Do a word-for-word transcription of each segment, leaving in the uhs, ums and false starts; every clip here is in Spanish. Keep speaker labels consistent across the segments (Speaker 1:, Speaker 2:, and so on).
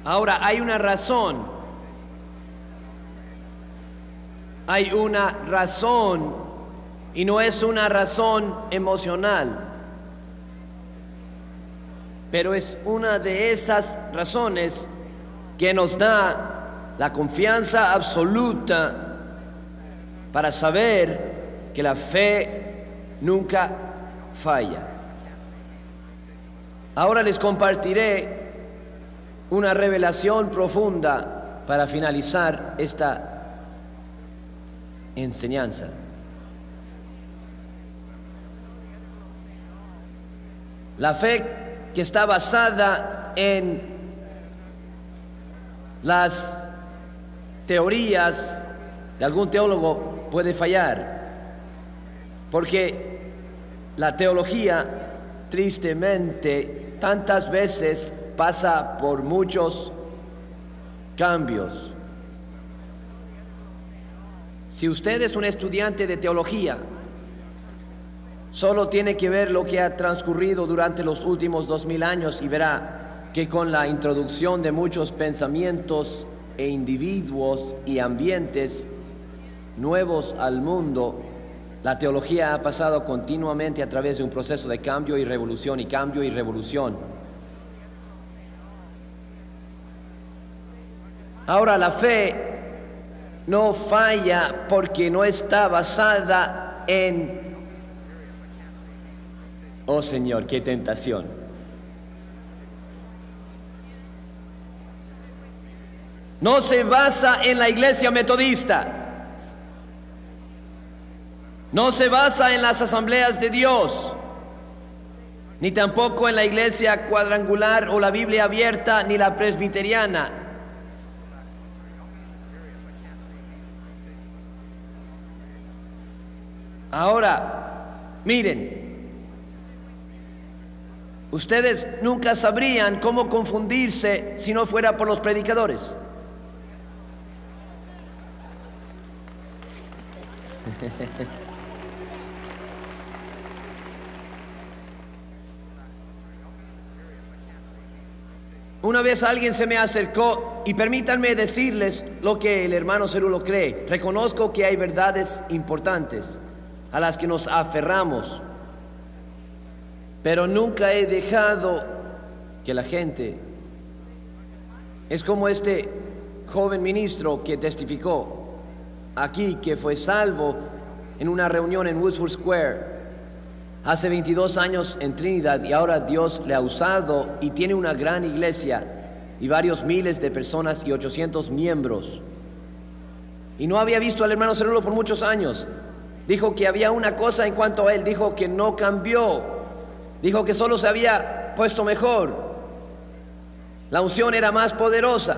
Speaker 1: Ahora, hay una razón. Hay una razón y no es una razón emocional, pero es una de esas razones que nos da la confianza absoluta para saber que la fe nunca falla. Ahora les compartiré una revelación profunda para finalizar esta enseñanza. La fe que está basada en las teorías de algún teólogo puede fallar, porque la teología, tristemente, tantas veces pasa por muchos cambios. Si usted es un estudiante de teología, solo tiene que ver lo que ha transcurrido durante los últimos dos mil años y verá que con la introducción de muchos pensamientos e individuos y ambientes nuevos al mundo, la teología ha pasado continuamente a través de un proceso de cambio y revolución y cambio y revolución. Ahora, la fe no falla porque no está basada en... Oh Señor, qué tentación. No se basa en la iglesia metodista. No se basa en las asambleas de Dios, ni tampoco en la iglesia cuadrangular o la Biblia abierta, ni la presbiteriana. Ahora, miren, ustedes nunca sabrían cómo confundirse si no fuera por los predicadores. Una vez alguien se me acercó y permítanme decirles lo que el hermano Cerulo cree. Reconozco que hay verdades importantes a las que nos aferramos, pero nunca he dejado que la gente... Es como este joven ministro que testificó aquí, que fue salvo en una reunión en Woodsford Square hace veintidós años en Trinidad, y ahora Dios le ha usado y tiene una gran iglesia y varios miles de personas y ochocientos miembros, y no había visto al hermano Cerulo por muchos años. Dijo que había una cosa en cuanto a él, dijo que no cambió, dijo que solo se había puesto mejor, la unción era más poderosa.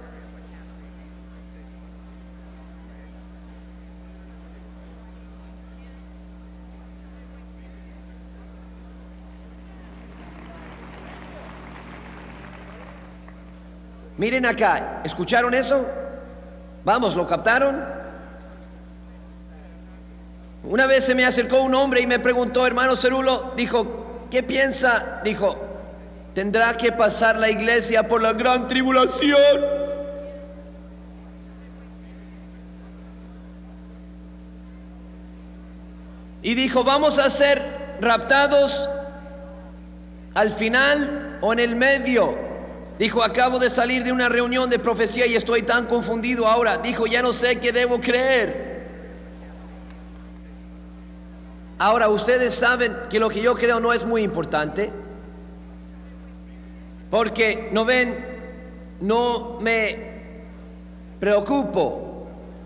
Speaker 1: Miren acá, ¿escucharon eso? Vamos, ¿lo captaron? Una vez se me acercó un hombre y me preguntó, hermano Cerulo, dijo, ¿qué piensa? Dijo, tendrá que pasar la iglesia por la gran tribulación. Y dijo, ¿vamos a ser raptados al final o en el medio? Dijo, acabo de salir de una reunión de profecía y estoy tan confundido ahora. Dijo, ya no sé qué debo creer. Ahora, ustedes saben que lo que yo creo no es muy importante, porque, ¿no ven? No me preocupo.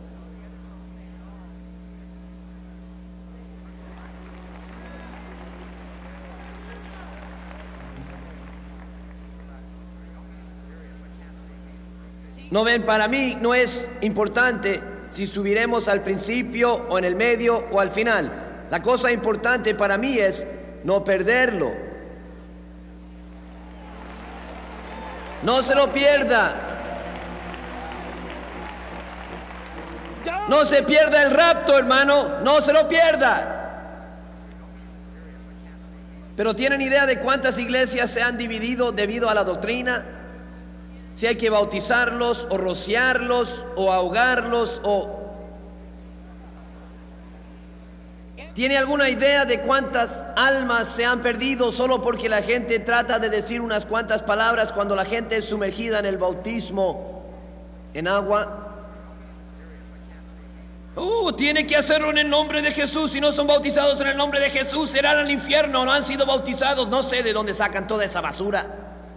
Speaker 1: ¿No ven? Para mí no es importante si subiremos al principio o en el medio o al final. La cosa importante para mí es no perderlo. No se lo pierda. No se pierda el rapto, hermano. No se lo pierda. Pero ¿tienen idea de cuántas iglesias se han dividido debido a la doctrina? si hay que bautizarlos o rociarlos o ahogarlos o... ¿Tiene alguna idea de cuántas almas se han perdido solo porque la gente trata de decir unas cuantas palabras cuando la gente es sumergida en el bautismo en agua? Uh, tiene que hacerlo en el nombre de Jesús. Si no son bautizados en el nombre de Jesús, serán al infierno. No han sido bautizados. No sé de dónde sacan toda esa basura.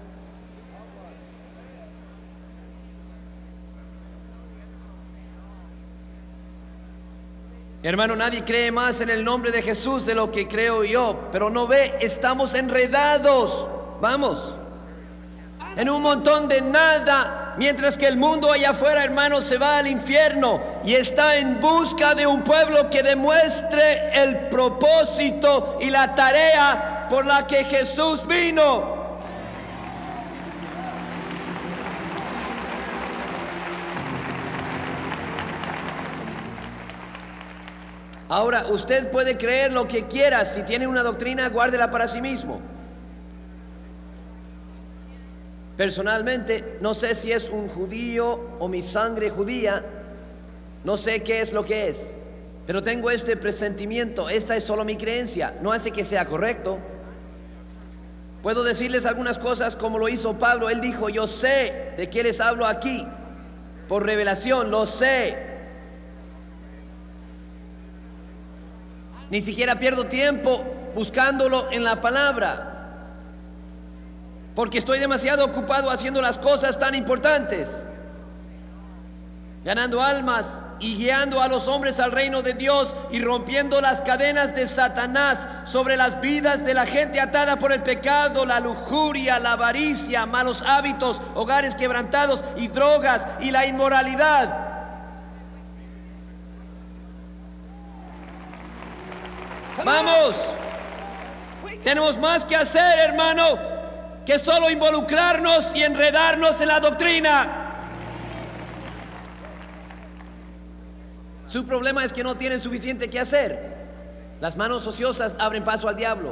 Speaker 1: Hermano, nadie cree más en el nombre de Jesús de lo que creo yo. Pero no ve, estamos enredados. Vamos. En un montón de nada, mientras que el mundo allá afuera, hermano, se va al infierno y está en busca de un pueblo que demuestre el propósito y la tarea por la que Jesús vino. Ahora, usted puede creer lo que quiera. Si tiene una doctrina, guárdela para sí mismo. Personalmente, no sé si es un judío o mi sangre judía, no sé qué es lo que es, pero tengo este presentimiento, esta es solo mi creencia, no hace que sea correcto. Puedo decirles algunas cosas como lo hizo Pablo. Él dijo, yo sé de qué les hablo aquí, por revelación, lo sé. Ni siquiera pierdo tiempo buscándolo en la palabra, porque estoy demasiado ocupado haciendo las cosas tan importantes, ganando almas y guiando a los hombres al reino de Dios y rompiendo las cadenas de Satanás sobre las vidas de la gente atada por el pecado, la lujuria, la avaricia, malos hábitos, hogares quebrantados y drogas y la inmoralidad. Vamos, tenemos más que hacer, hermano, que solo involucrarnos y enredarnos en la doctrina. Su problema es que no tienen suficiente que hacer. Las manos ociosas abren paso al diablo.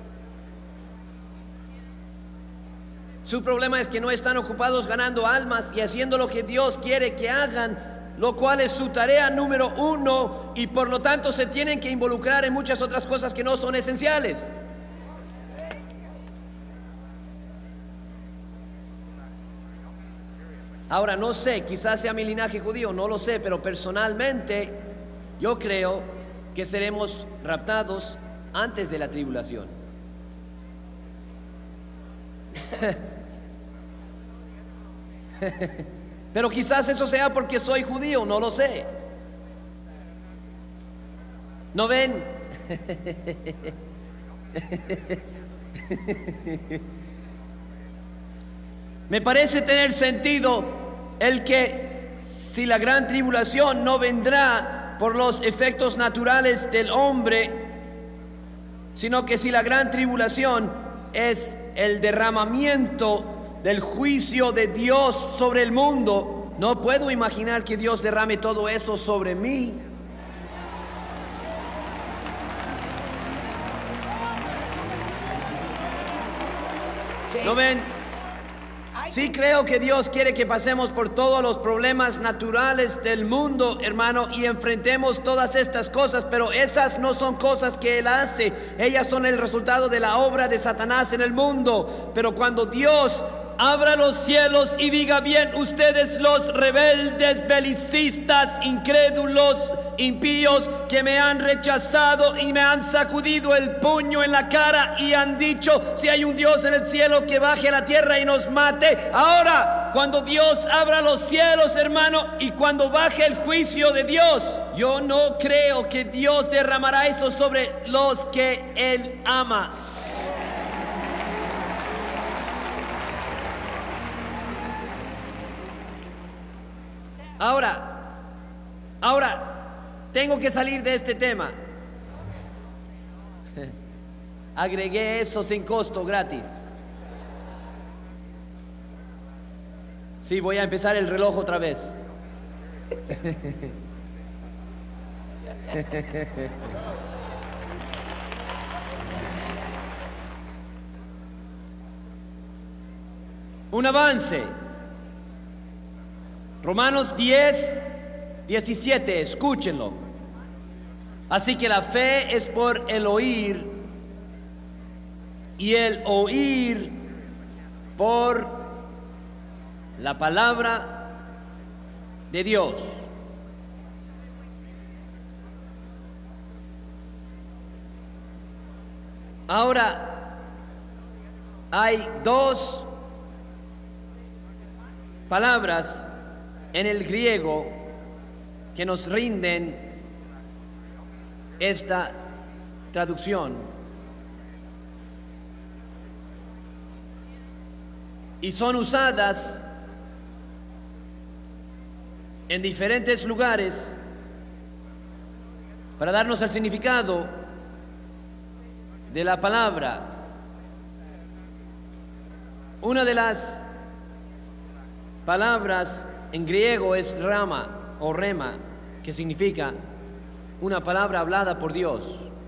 Speaker 1: Su problema es que no están ocupados ganando almas y haciendo lo que Dios quiere que hagan, lo cual es su tarea número uno, y por lo tanto se tienen que involucrar en muchas otras cosas que no son esenciales. Ahora, no sé, quizás sea mi linaje judío, no lo sé, pero personalmente yo creo que seremos raptados antes de la tribulación. Pero quizás eso sea porque soy judío, no lo sé. ¿No ven? Me parece tener sentido el que si la gran tribulación no vendrá por los efectos naturales del hombre, sino que si la gran tribulación es el derramamiento del juicio de Dios sobre el mundo, no puedo imaginar que Dios derrame todo eso sobre mí. ¿No ven? Sí creo que Dios quiere que pasemos por todos los problemas naturales del mundo, hermano, y enfrentemos todas estas cosas, pero esas no son cosas que Él hace. Ellas son el resultado de la obra de Satanás en el mundo. Pero cuando Dios abra los cielos y diga, bien, ustedes los rebeldes, belicistas, incrédulos, impíos, que me han rechazado y me han sacudido el puño en la cara y han dicho, si hay un Dios en el cielo, que baje a la tierra y nos mate. Ahora, cuando Dios abra los cielos, hermano, y cuando baje el juicio de Dios, yo no creo que Dios derramará eso sobre los que Él ama. Ahora, ahora, tengo que salir de este tema. Agregué eso sin costo, gratis. Sí, voy a empezar el reloj otra vez. Un avance. Romanos diez, diecisiete, escúchenlo. Así que la fe es por el oír y el oír por la palabra de Dios. Ahora, hay dos palabras en el griego que nos rinden esta traducción. Y son usadas en diferentes lugares para darnos el significado de la palabra. Una de las palabras en griego es rama o rema, que significa una palabra hablada por Dios.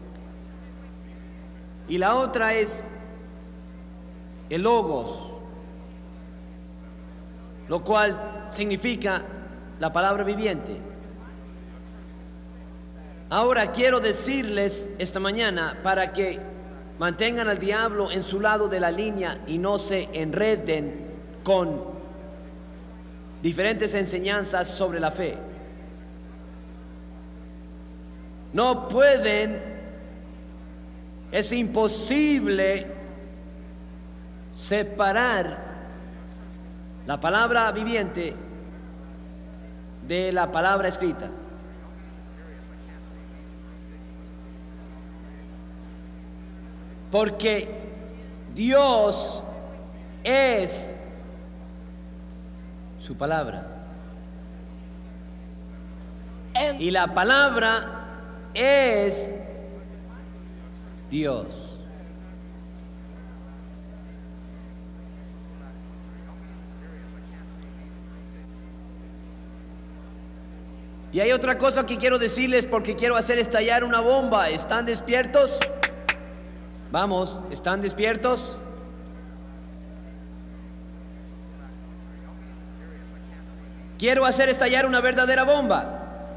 Speaker 1: Y la otra es el logos, lo cual significa la palabra viviente. Ahora quiero decirles esta mañana, para que mantengan al diablo en su lado de la línea y no se enreden con diferentes enseñanzas sobre la fe. No pueden, es imposible separar la palabra viviente de la palabra escrita. Porque Dios es su palabra. Y la palabra es Dios. Y hay otra cosa que quiero decirles, porque quiero hacer estallar una bomba. ¿Están despiertos? Vamos, ¿están despiertos? Quiero hacer estallar una verdadera bomba.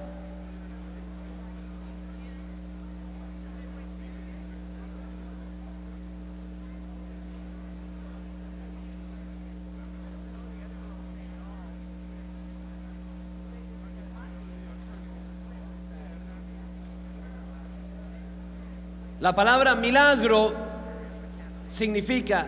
Speaker 1: La palabra milagro significa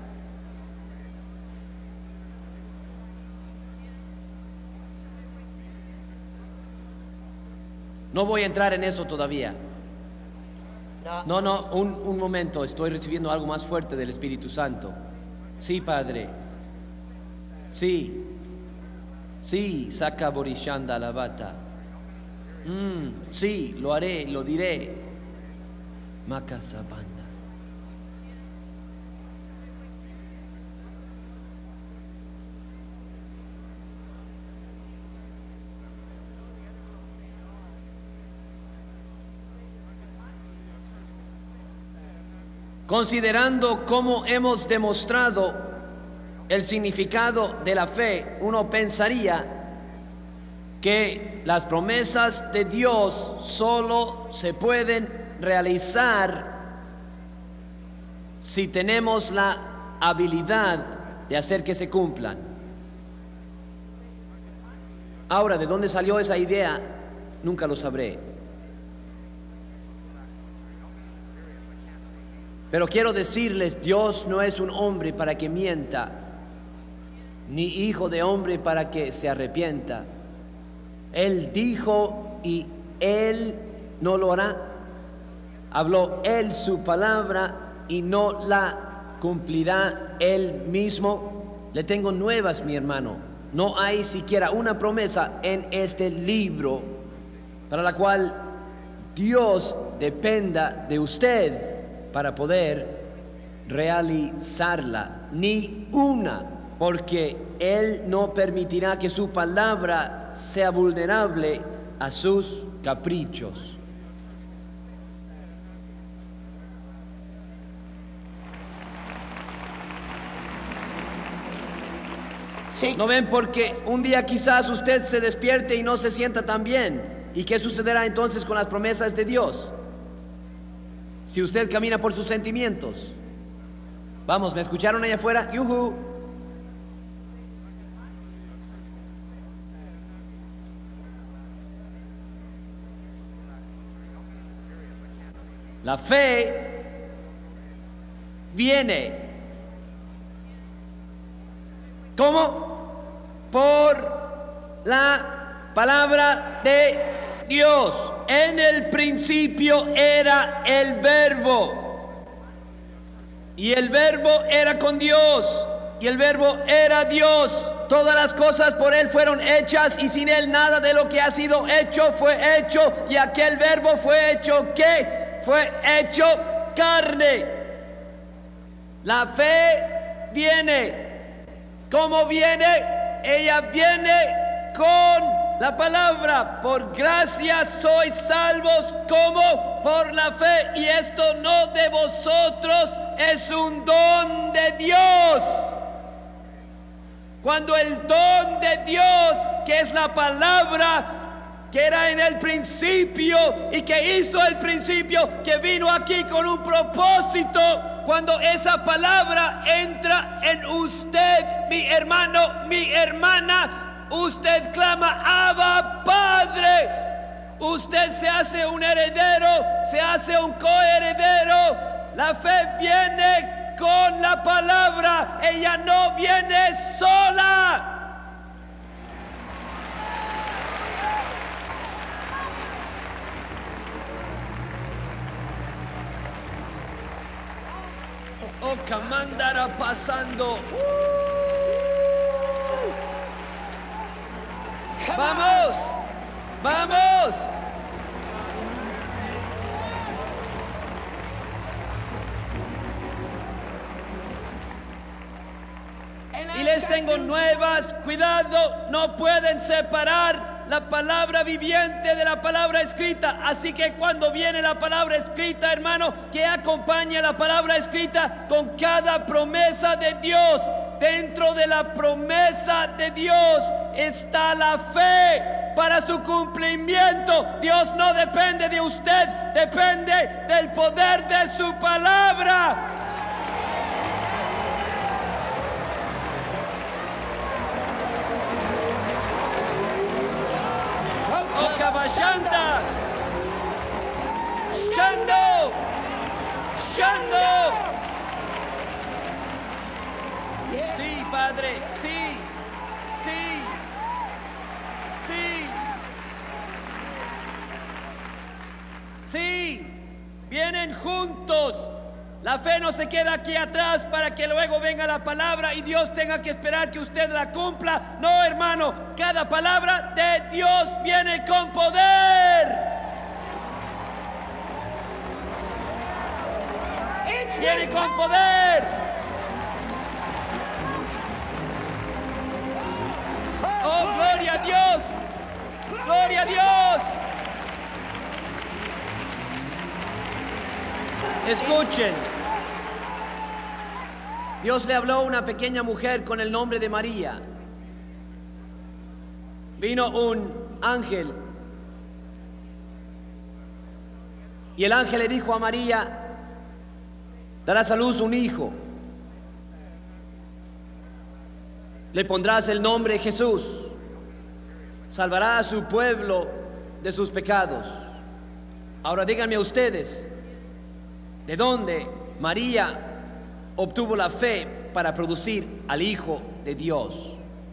Speaker 1: no voy a entrar en eso todavía. No, no, un, un momento, estoy recibiendo algo más fuerte del Espíritu Santo. Sí, Padre. Sí. Sí, saca borishanda la bata. Mm, sí, lo haré, lo diré. Macasabanda. Considerando cómo hemos demostrado el significado de la fe, uno pensaría que las promesas de Dios solo se pueden realizar si tenemos la habilidad de hacer que se cumplan. Ahora, ¿de dónde salió esa idea? Nunca lo sabré. Pero quiero decirles, Dios no es un hombre para que mienta, ni hijo de hombre para que se arrepienta. Él dijo y Él no lo hará. Habló Él su palabra y no la cumplirá Él mismo. Le tengo nuevas, mi hermano. No hay siquiera una promesa en este libro para la cual Dios dependa de usted para poder realizarla. Ni una, porque Él no permitirá que su palabra sea vulnerable a sus caprichos.
Speaker 2: Sí.
Speaker 1: ¿No ven? Porque un día quizás usted se despierte y no se sienta tan bien. ¿Y qué sucederá entonces con las promesas de Dios? Si usted camina por sus sentimientos. Vamos, ¿me escucharon allá afuera? ¡Yuhu! La fe viene. ¿Cómo? Por la palabra de Dios. En el principio era el Verbo. Y el Verbo era con Dios. Y el Verbo era Dios. Todas las cosas por Él fueron hechas, y sin Él nada de lo que ha sido hecho fue hecho. Y aquel Verbo fue hecho, ¿qué? Fue hecho carne. La fe viene. ¿Cómo viene? Ella viene con la palabra. Por gracia sois salvos, como por la fe. Y esto no de vosotros, es un don de Dios. Cuando el don de Dios, que es la palabra, que era en el principio y que hizo el principio, que vino aquí con un propósito, cuando esa palabra entra en usted, mi hermano, mi hermana, usted clama, Abba, Padre. Usted se hace un heredero, se hace un coheredero. La fe viene con la palabra, ella no viene sola. Oh, Kamandara pasando. Uh. Vamos, vamos. Y les tengo nuevas, cuidado, no pueden separar la palabra viviente de la palabra escrita. Así que cuando viene la palabra escrita, hermano, que acompañe la palabra escrita con cada promesa de Dios. Dentro de la promesa de Dios está la fe para su cumplimiento. Dios no depende de usted, depende del poder de su palabra. Shanda, Shando, Shando. Sí, Padre, sí, sí, sí, sí, vienen juntos. La fe no se queda aquí atrás para que luego venga la palabra y Dios tenga que esperar que usted la cumpla. No, hermano, cada palabra de Dios viene con poder. Viene con poder. Oh, gloria a Dios. Gloria a Dios. Escuchen. Dios le habló a una pequeña mujer con el nombre de María. Vino un ángel y el ángel le dijo a María: darás a luz un hijo, le pondrás el nombre Jesús, salvará a su pueblo de sus pecados. Ahora díganme ustedes, ¿de dónde María obtuvo la fe para producir al Hijo de Dios?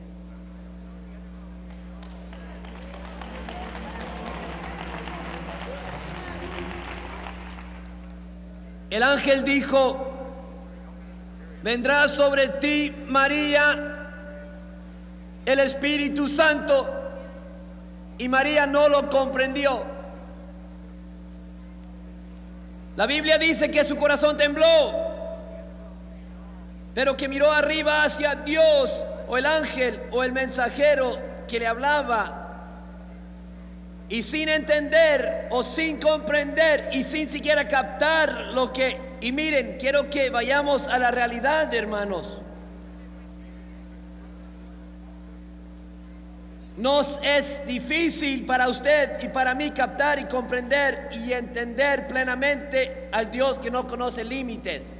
Speaker 1: El ángel dijo: vendrá sobre ti, María, el Espíritu Santo. Y María no lo comprendió. La Biblia dice que su corazón tembló, pero que miró arriba hacia Dios, o el ángel, o el mensajero que le hablaba. Y sin entender o sin comprender y sin siquiera captar lo que... Y miren, quiero que vayamos a la realidad, hermanos. Nos es difícil para usted y para mí captar y comprender y entender plenamente al Dios que no conoce límites.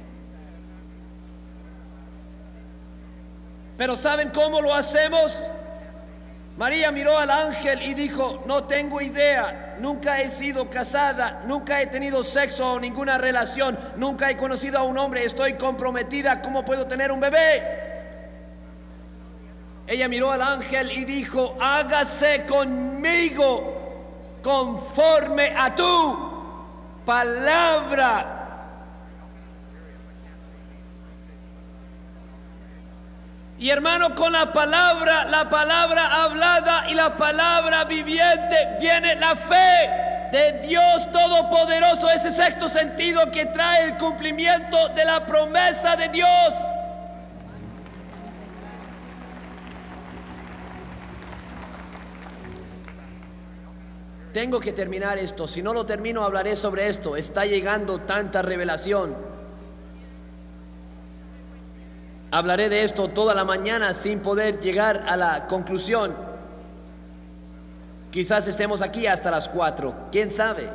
Speaker 1: Pero ¿saben cómo lo hacemos? María miró al ángel y dijo: no tengo idea, nunca he sido casada, nunca he tenido sexo o ninguna relación, nunca he conocido a un hombre, estoy comprometida, ¿cómo puedo tener un bebé? Ella miró al ángel y dijo: hágase conmigo conforme a tu palabra. Y hermano, con la palabra, la palabra hablada y la palabra viviente viene la fe de Dios Todopoderoso, ese sexto sentido que trae el cumplimiento de la promesa de Dios. Tengo que terminar esto, si no lo termino hablaré sobre esto. Está llegando tanta revelación. Hablaré de esto toda la mañana sin poder llegar a la conclusión. Quizás estemos aquí hasta las cuatro, quién sabe.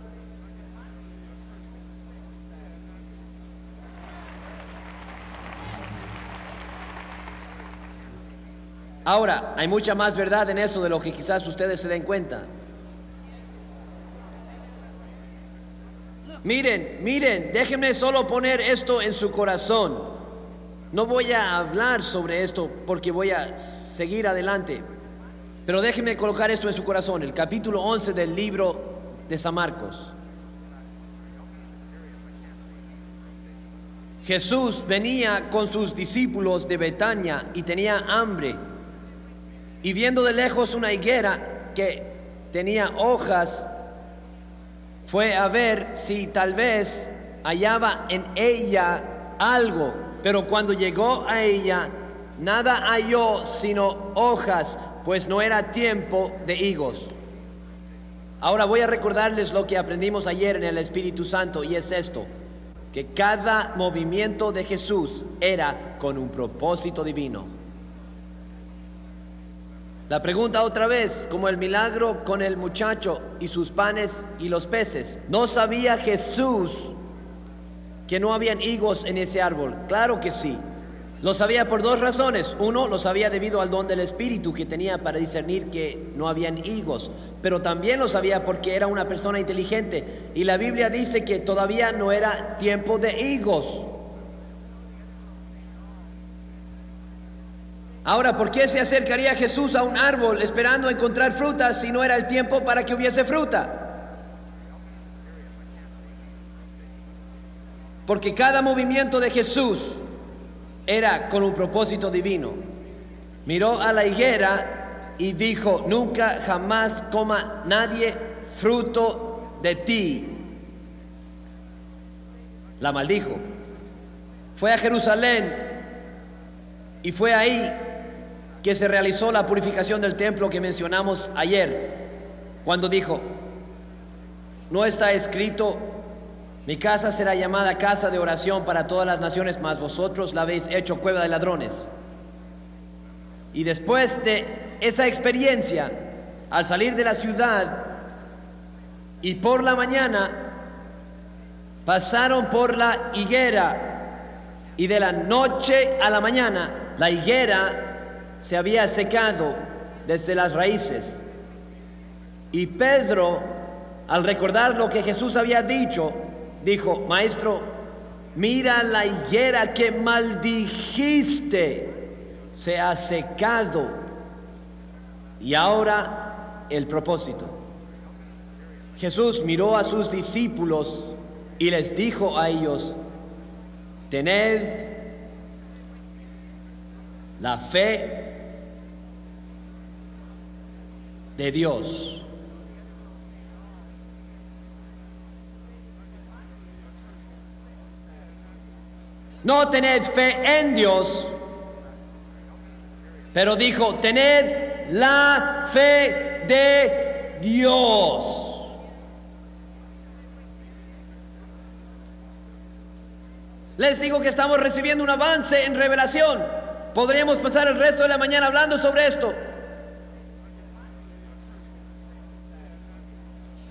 Speaker 1: Ahora, hay mucha más verdad en eso de lo que quizás ustedes se den cuenta. Miren, miren, déjenme solo poner esto en su corazón. No voy a hablar sobre esto porque voy a seguir adelante, pero déjenme colocar esto en su corazón. El capítulo once del libro de San Marcos. Jesús venía con sus discípulos de Betania y tenía hambre. Y viendo de lejos una higuera que tenía hojas, fue a ver si tal vez hallaba en ella algo. Pero cuando llegó a ella, nada halló sino hojas, pues no era tiempo de higos. Ahora voy a recordarles lo que aprendimos ayer en el Espíritu Santo, y es esto: que cada movimiento de Jesús era con un propósito divino. La pregunta otra vez, como el milagro con el muchacho y sus panes y los peces. ¿No sabía Jesús que no habían higos en ese árbol? Claro que sí. Lo sabía por dos razones. Uno, lo sabía debido al don del Espíritu que tenía para discernir que no habían higos. Pero también lo sabía porque era una persona inteligente. Y la Biblia dice que todavía no era tiempo de higos. Ahora, ¿por qué se acercaría Jesús a un árbol esperando encontrar frutas si no era el tiempo para que hubiese fruta? Porque cada movimiento de Jesús era con un propósito divino. Miró a la higuera y dijo: nunca jamás coma nadie fruto de ti. La maldijo. Fue a Jerusalén y fue ahí que se realizó la purificación del templo que mencionamos ayer, cuando dijo: no está escrito: mi casa será llamada casa de oración para todas las naciones, mas vosotros la habéis hecho cueva de ladrones. Y después de esa experiencia, al salir de la ciudad y por la mañana, pasaron por la higuera, y de la noche a la mañana la higuera se había secado desde las raíces. Y Pedro, al recordar lo que Jesús había dicho, dijo: maestro, mira la higuera que maldijiste, se ha secado. Y ahora el propósito. Jesús miró a sus discípulos y les dijo a ellos: tened la fe de Dios. No tened fe en Dios, pero dijo: tened la fe de Dios. Les digo que estamos recibiendo un avance en revelación. Podríamos pasar el resto de la mañana hablando sobre esto.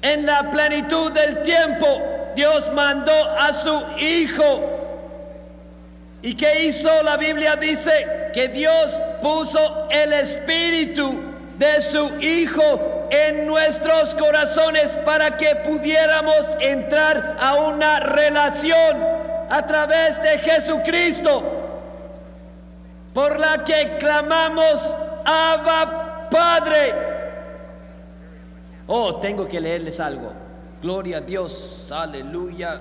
Speaker 1: en la plenitud del tiempo, Dios mandó a su Hijo. ¿Y qué hizo? La Biblia dice que Dios puso el Espíritu de su Hijo en nuestros corazones para que pudiéramos entrar a una relación a través de Jesucristo, por la que clamamos Abba Padre. Oh, tengo que leerles algo. Gloria a Dios, aleluya.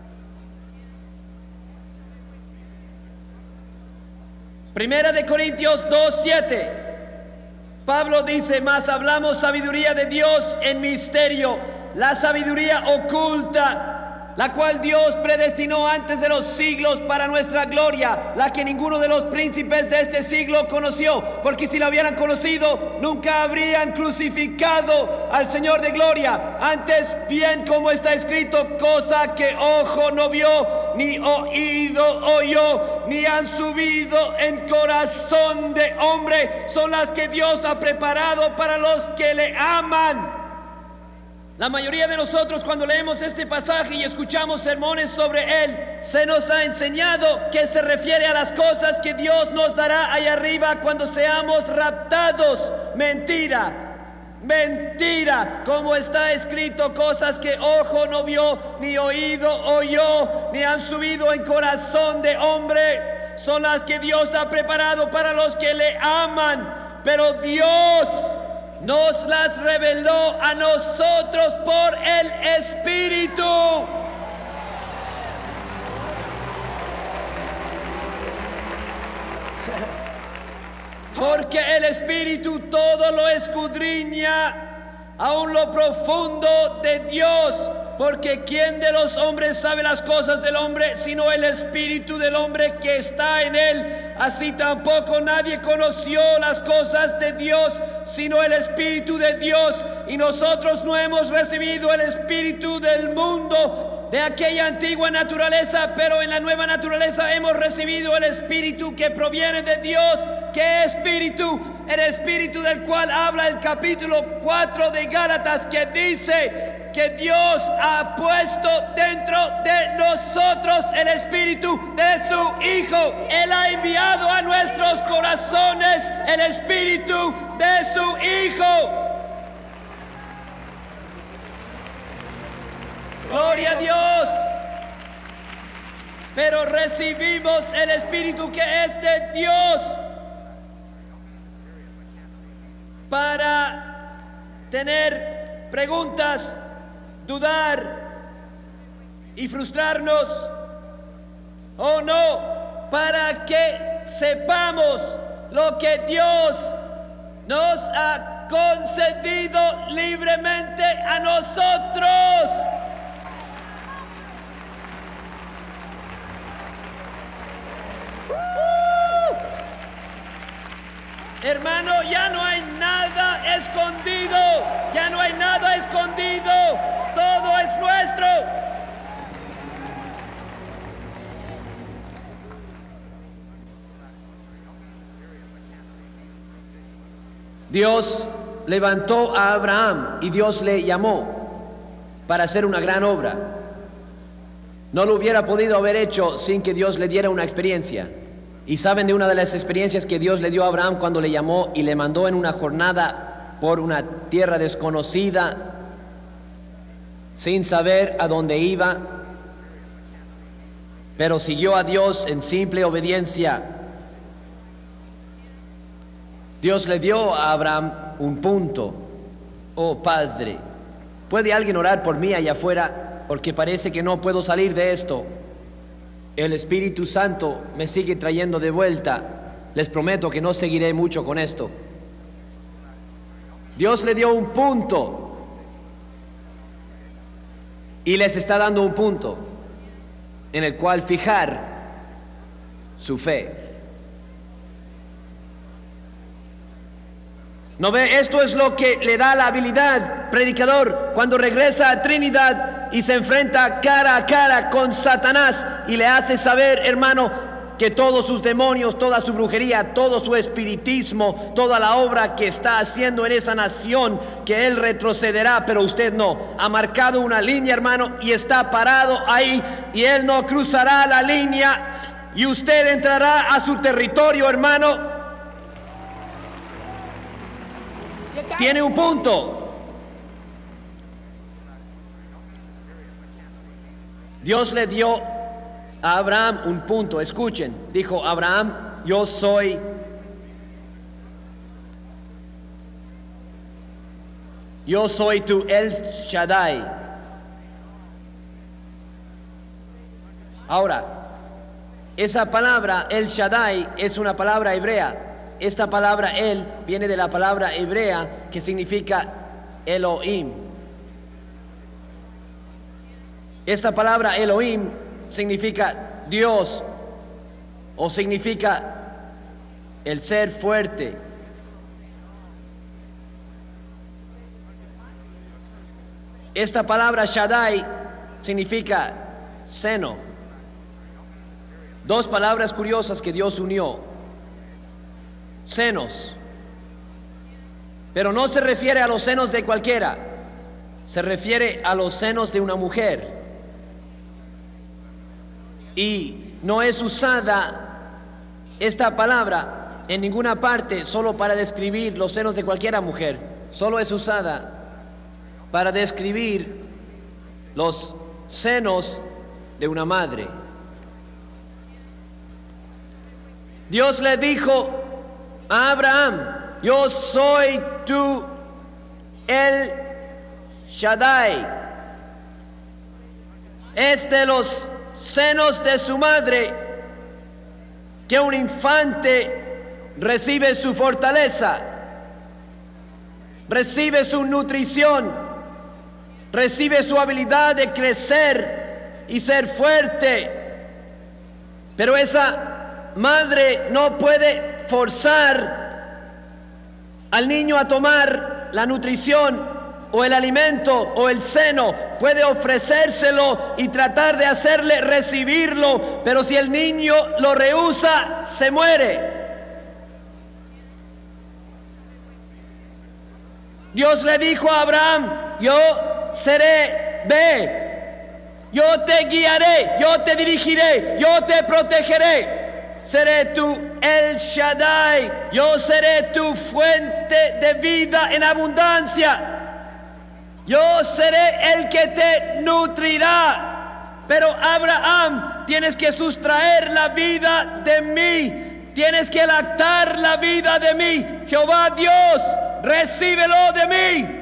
Speaker 1: Primera de Corintios dos, siete. Pablo dice: mas hablamos sabiduría de Dios en misterio, la sabiduría oculta, la cual Dios predestinó antes de los siglos para nuestra gloria, la que ninguno de los príncipes de este siglo conoció, porque si la hubieran conocido, nunca habrían crucificado al Señor de gloria. Antes bien, como está escrito, cosa que ojo no vio, ni oído oyó, ni han subido en corazón de hombre, son las que Dios ha preparado para los que le aman. La mayoría de nosotros, cuando leemos este pasaje y escuchamos sermones sobre él, se nos ha enseñado que se refiere a las cosas que Dios nos dará allá arriba cuando seamos raptados. Mentira, mentira. Como está escrito, cosas que ojo no vio, ni oído oyó, ni han subido en corazón de hombre, son las que Dios ha preparado para los que le aman. Pero Dios nos las reveló a nosotros por el Espíritu. Porque el Espíritu todo lo escudriña, aun lo profundo de Dios. Porque ¿quién de los hombres sabe las cosas del hombre sino el Espíritu del hombre que está en él? Así tampoco nadie conoció las cosas de Dios sino el Espíritu de Dios. Y nosotros no hemos recibido el espíritu del mundo, de aquella antigua naturaleza, pero en la nueva naturaleza hemos recibido el Espíritu que proviene de Dios. ¿Qué espíritu? El Espíritu del cual habla el capítulo cuatro de Gálatas, que dice que Dios ha puesto dentro de nosotros el Espíritu de su Hijo. Él ha enviado a nuestros corazones el Espíritu de su Hijo. Gloria a Dios. Pero recibimos el Espíritu que es de Dios para tener preguntas, dudar y frustrarnos, o no, para que sepamos lo que Dios nos ha concedido libremente a nosotros. Uh, hermano, ya no hay nada escondido, ya no hay nada escondido, todo es nuestro. Dios levantó a Abraham y Dios le llamó para hacer una gran obra. No lo hubiera podido haber hecho sin que Dios le diera una experiencia. Y saben de una de las experiencias que Dios le dio a Abraham cuando le llamó y le mandó en una jornada por una tierra desconocida, sin saber a dónde iba, pero siguió a Dios en simple obediencia. Dios le dio a Abraham un punto. Oh Padre, ¿puede alguien orar por mí allá afuera? Porque parece que no puedo salir de esto. El Espíritu Santo me sigue trayendo de vuelta. Les prometo que no seguiré mucho con esto. Dios le dio un punto y les está dando un punto en el cual fijar su fe. ¿No ve? Esto es lo que le da la habilidad, predicador, cuando regresa a Trinidad y se enfrenta cara a cara con Satanás y le hace saber, hermano, que todos sus demonios, toda su brujería, todo su espiritismo, toda la obra que está haciendo en esa nación, que Él retrocederá, pero usted no. Ha marcado una línea, hermano, y está parado ahí, y Él no cruzará la línea, y usted entrará a su territorio, hermano. Tiene un punto. Dios le dio a Abraham un punto. Escuchen, dijo Abraham, yo soy yo soy tu El Shaddai. Ahora, esa palabra El Shaddai es una palabra hebrea. Esta palabra El viene de la palabra hebrea que significa Elohim. Esta palabra Elohim significa Dios o significa el ser fuerte. Esta palabra Shaddai significa seno. Dos palabras curiosas que Dios unió. Senos. Pero no se refiere a los senos de cualquiera. Se refiere a los senos de una mujer. Y no es usada esta palabra en ninguna parte solo para describir los senos de cualquiera mujer. Solo es usada para describir los senos de una madre. Dios le dijo a Abraham, yo soy tu El Shaddai. Es de los senos de su madre que un infante recibe su fortaleza, recibe su nutrición, recibe su habilidad de crecer y ser fuerte. Pero esa madre no puede forzar al niño a tomar la nutrición o el alimento o el seno. Puede ofrecérselo y tratar de hacerle recibirlo, pero si el niño lo rehúsa, se muere. Dios le dijo a Abraham, yo seré, ve, yo te guiaré, yo te dirigiré, yo te protegeré. Seré tu El Shaddai, yo seré tu fuente de vida en abundancia. Yo seré el que te nutrirá. Pero Abraham, tienes que sustraer la vida de mí. Tienes que lactar la vida de mí. Jehová Dios, recíbelo de mí.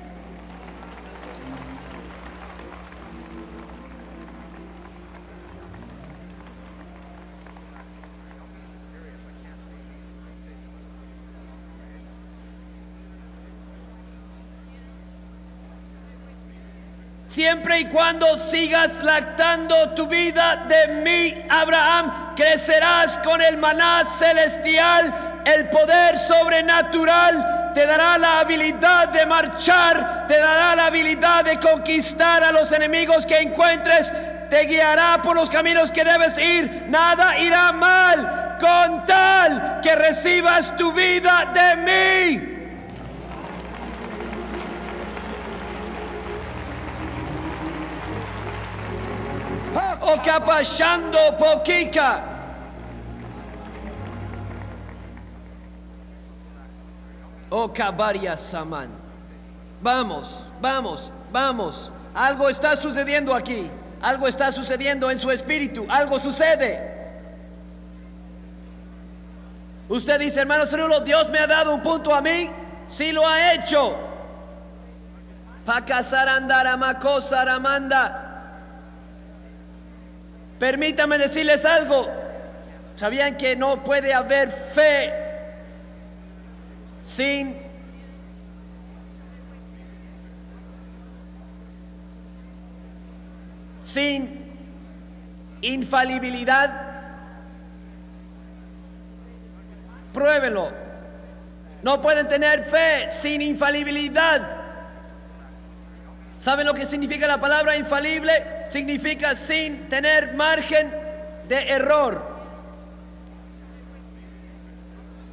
Speaker 1: Siempre y cuando sigas lactando tu vida de mí, Abraham, crecerás con el maná celestial, el poder sobrenatural, te dará la habilidad de marchar, te dará la habilidad de conquistar a los enemigos que encuentres, te guiará por los caminos que debes ir, nada irá mal, con tal que recibas tu vida de mí. O capachando poquica. O cabaria saman. Vamos, vamos, vamos. Algo está sucediendo aquí. Algo está sucediendo en su espíritu. Algo sucede. Usted dice, hermano Cerulo, Dios me ha dado un punto a mí. Sí lo ha hecho. Pacasarandaramacosararamanda. Permítame decirles algo. ¿Sabían que no puede haber fe sin sin infalibilidad? Pruébenlo. No pueden tener fe sin infalibilidad. ¿Saben lo que significa la palabra infalible? Significa sin tener margen de error.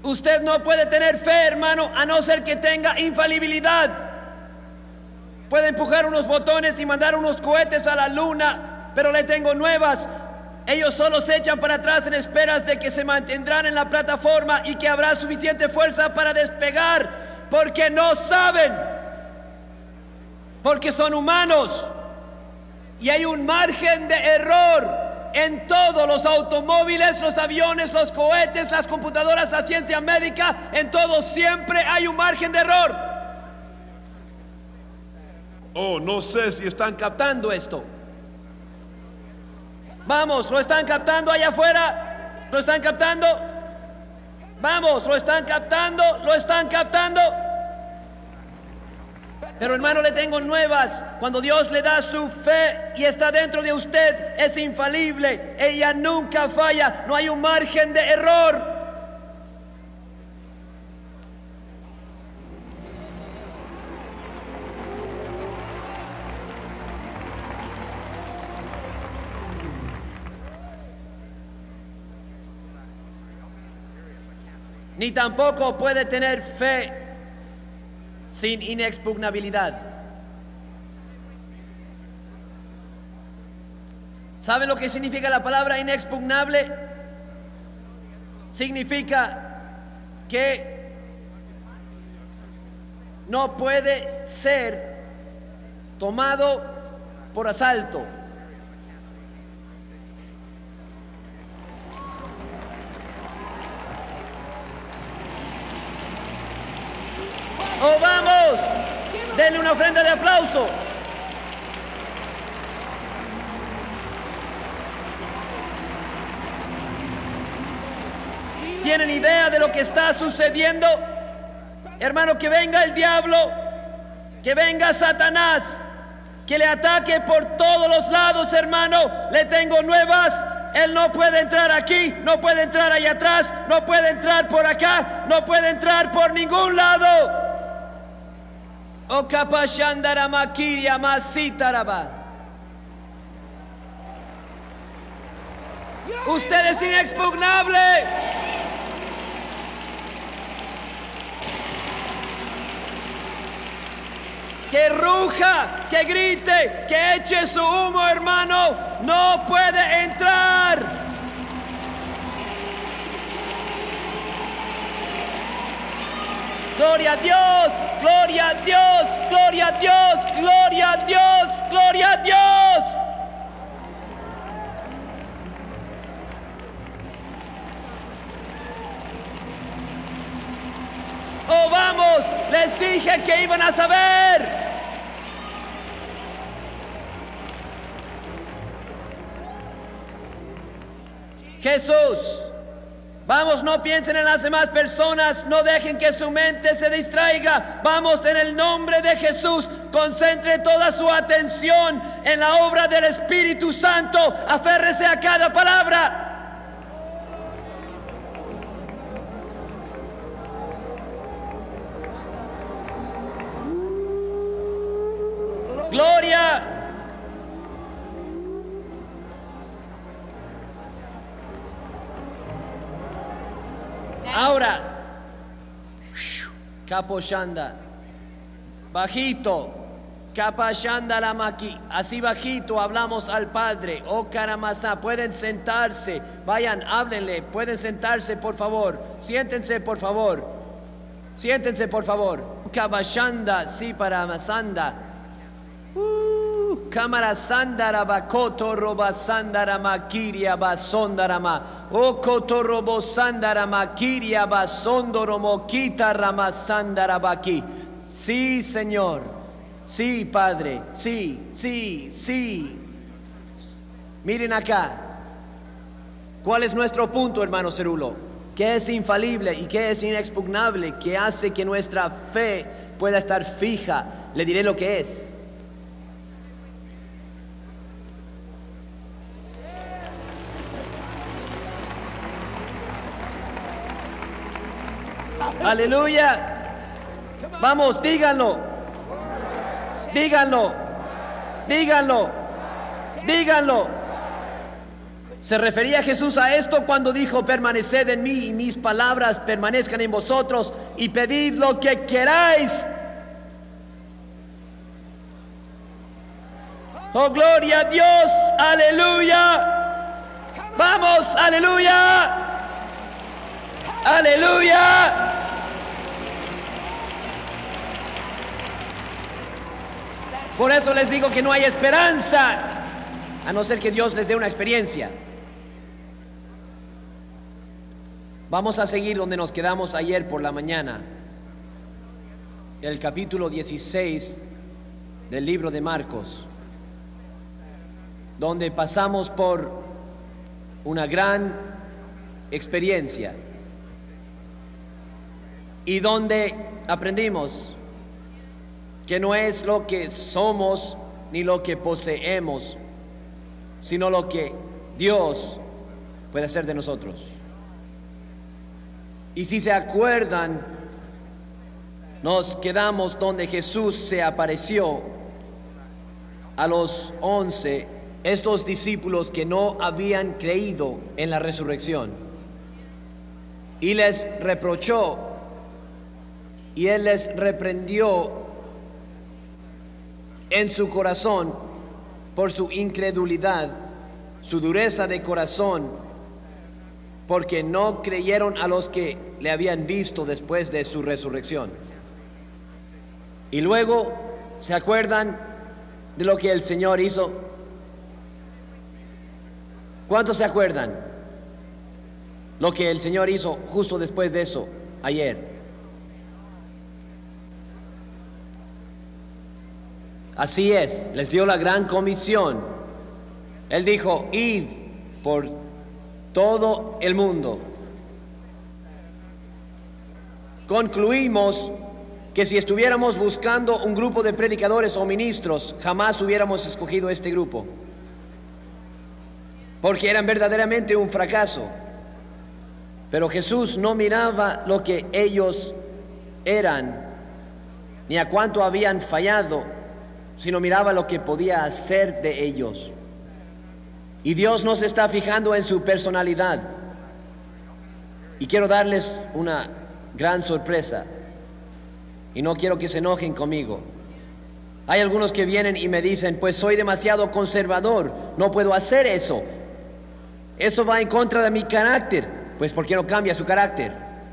Speaker 1: Usted no puede tener fe, hermano, a no ser que tenga infalibilidad. Puede empujar unos botones y mandar unos cohetes a la luna, pero le tengo nuevas. Ellos solo se echan para atrás en esperas de que se mantendrán en la plataforma y que habrá suficiente fuerza para despegar, porque no saben, porque son humanos y hay un margen de error en todos: los automóviles, los aviones, los cohetes, las computadoras, la ciencia médica. En todo siempre hay un margen de error. Oh, no sé si están captando esto. Vamos, ¿lo están captando allá afuera? ¿Lo están captando? Vamos, ¿lo están captando? ¿Lo están captando? Pero hermano, le tengo nuevas. Cuando Dios le da su fe y está dentro de usted, es infalible. Ella nunca falla. No hay un margen de error. Ni tampoco puede tener fe sin inexpugnabilidad. ¿Saben lo que significa la palabra inexpugnable? Significa que no puede ser tomado por asalto. ¡Oh, vamos! Denle una ofrenda de aplauso. ¿Tienen idea de lo que está sucediendo? Hermano, que venga el diablo, que venga Satanás, que le ataque por todos los lados, hermano. Le tengo nuevas. Él no puede entrar aquí, no puede entrar allá atrás, no puede entrar por acá, no puede entrar por ningún lado. O kapashandara makiria masitaraba. Usted es inexpugnable. Que ruja, que grite, que eche su humo, hermano. No puede entrar. Gloria a Dios, gloria a Dios, gloria a Dios, gloria a Dios, gloria a Dios. Oh, vamos, les dije que iban a saber. Jesús. Vamos, no piensen en las demás personas, no dejen que su mente se distraiga. Vamos, en el nombre de Jesús, concentre toda su atención en la obra del Espíritu Santo. Aférrese a cada palabra. Gloria. Ahora, Kaposhanda, bajito, Kapashanda la maki, así bajito hablamos al Padre. Oh Karamasa, pueden sentarse, vayan, háblenle, pueden sentarse por favor, siéntense por favor, siéntense por favor. Kapashanda, sí, para Masanda. Uh, Cámara Sandara Bakoto Roba Sandara Makiria Basondarama. O Kotorobo Sandara Makiria Basondoromo Kita Rama Sandara Baki. Sí, Señor. Sí, Padre. Sí, sí, sí. Miren acá. ¿Cuál es nuestro punto, hermano Cerulo? ¿Qué es infalible y qué es inexpugnable? ¿Qué hace que nuestra fe pueda estar fija? Le diré lo que es. Aleluya. Vamos, díganlo. Díganlo. Díganlo. Díganlo. ¿Se refería Jesús a esto cuando dijo: permaneced en mí y mis palabras permanezcan en vosotros y pedid lo que queráis? Oh, gloria a Dios, aleluya. Vamos, aleluya, aleluya. Por eso les digo que no hay esperanza, a no ser que Dios les dé una experiencia. Vamos a seguir donde nos quedamos ayer por la mañana, el capítulo dieciséis del libro de Marcos, donde pasamos por una gran experiencia y donde aprendimos que no es lo que somos ni lo que poseemos, sino lo que Dios puede hacer de nosotros. Y si se acuerdan, nos quedamos donde Jesús se apareció a los once, estos discípulos que no habían creído en la resurrección, y les reprochó, y Él les reprendió en su corazón por su incredulidad, su dureza de corazón, porque no creyeron a los que le habían visto después de su resurrección. Y luego, ¿se acuerdan de lo que el Señor hizo? ¿Cuántos se acuerdan lo que el Señor hizo justo después de eso ayer? Así es, les dio la gran comisión. Él dijo: id por todo el mundo. Concluimos que si estuviéramos buscando un grupo de predicadores o ministros, jamás hubiéramos escogido este grupo, porque eran verdaderamente un fracaso. Pero Jesús no miraba lo que ellos eran, ni a cuánto habían fallado, sino miraba lo que podía hacer de ellos. Y Dios no se está fijando en su personalidad. Y quiero darles una gran sorpresa, y no quiero que se enojen conmigo. Hay algunos que vienen y me dicen: pues soy demasiado conservador, no puedo hacer eso, eso va en contra de mi carácter. Pues ¿por qué no cambia su carácter?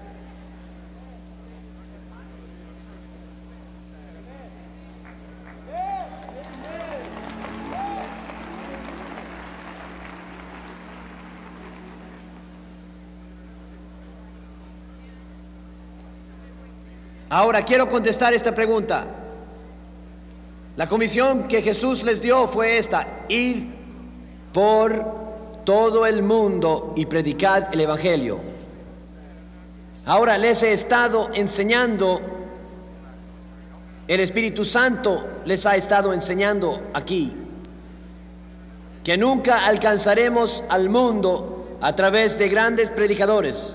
Speaker 1: Ahora quiero contestar esta pregunta. La comisión que Jesús les dio fue esta: id por todo el mundo y predicad el Evangelio. Ahora les he estado enseñando, el Espíritu Santo les ha estado enseñando aquí, que nunca alcanzaremos al mundo a través de grandes predicadores.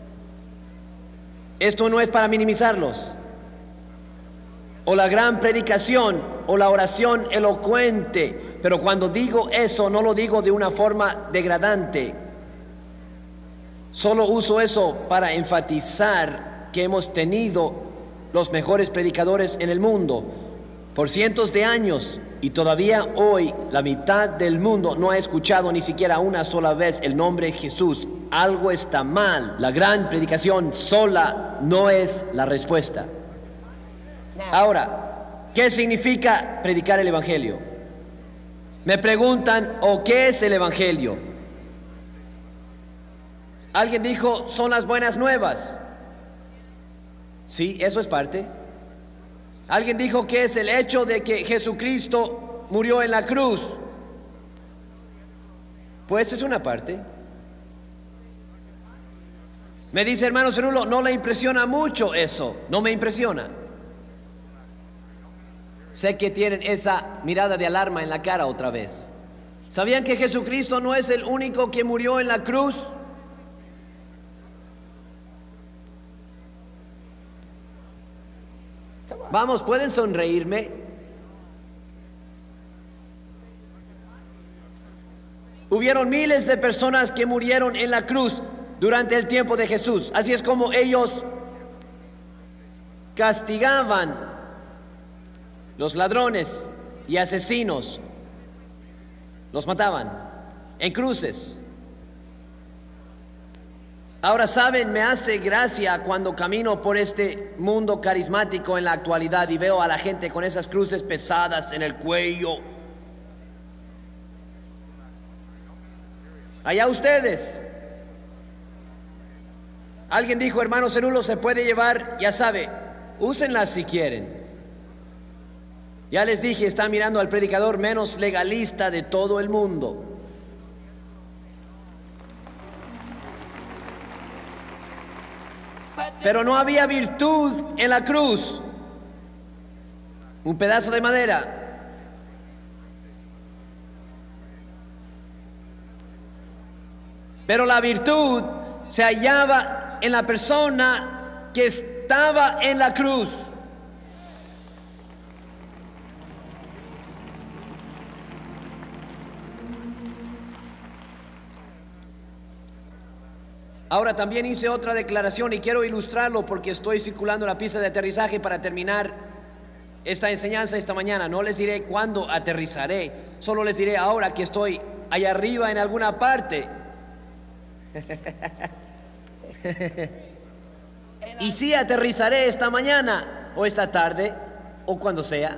Speaker 1: Esto no es para minimizarlos, o la gran predicación, o la oración elocuente, pero cuando digo eso no lo digo de una forma degradante. Solo uso eso para enfatizar que hemos tenido los mejores predicadores en el mundo por cientos de años, y todavía hoy la mitad del mundo no ha escuchado ni siquiera una sola vez el nombre Jesús. Algo está mal. La gran predicación sola no es la respuesta. Ahora, ¿qué significa predicar el Evangelio? Me preguntan: ¿o qué es el Evangelio? Alguien dijo: son las buenas nuevas. Sí, eso es parte. Alguien dijo que es el hecho de que Jesucristo murió en la cruz. Pues es una parte. Me dice: hermano Cerulo, ¿no le impresiona mucho eso? No me impresiona. Sé que tienen esa mirada de alarma en la cara otra vez. ¿Sabían que Jesucristo no es el único que murió en la cruz? Vamos, ¿pueden sonreírme? Hubieron miles de personas que murieron en la cruz durante el tiempo de Jesús. Así es como ellos castigaban los ladrones y asesinos. Los mataban en cruces. Ahora saben, me hace gracia cuando camino por este mundo carismático en la actualidad y veo a la gente con esas cruces pesadas en el cuello. Allá ustedes. Alguien dijo, hermano Cerulo, se puede llevar, ya sabe, úsenlas si quieren. Ya les dije, está mirando al predicador menos legalista de todo el mundo. Pero no había virtud en la cruz. Un pedazo de madera. Pero la virtud se hallaba en la persona que estaba en la cruz. Ahora también hice otra declaración y quiero ilustrarlo porque estoy circulando la pista de aterrizaje para terminar esta enseñanza esta mañana. No les diré cuándo aterrizaré, solo les diré ahora que estoy allá arriba en alguna parte. Y sí aterrizaré esta mañana o esta tarde o cuando sea.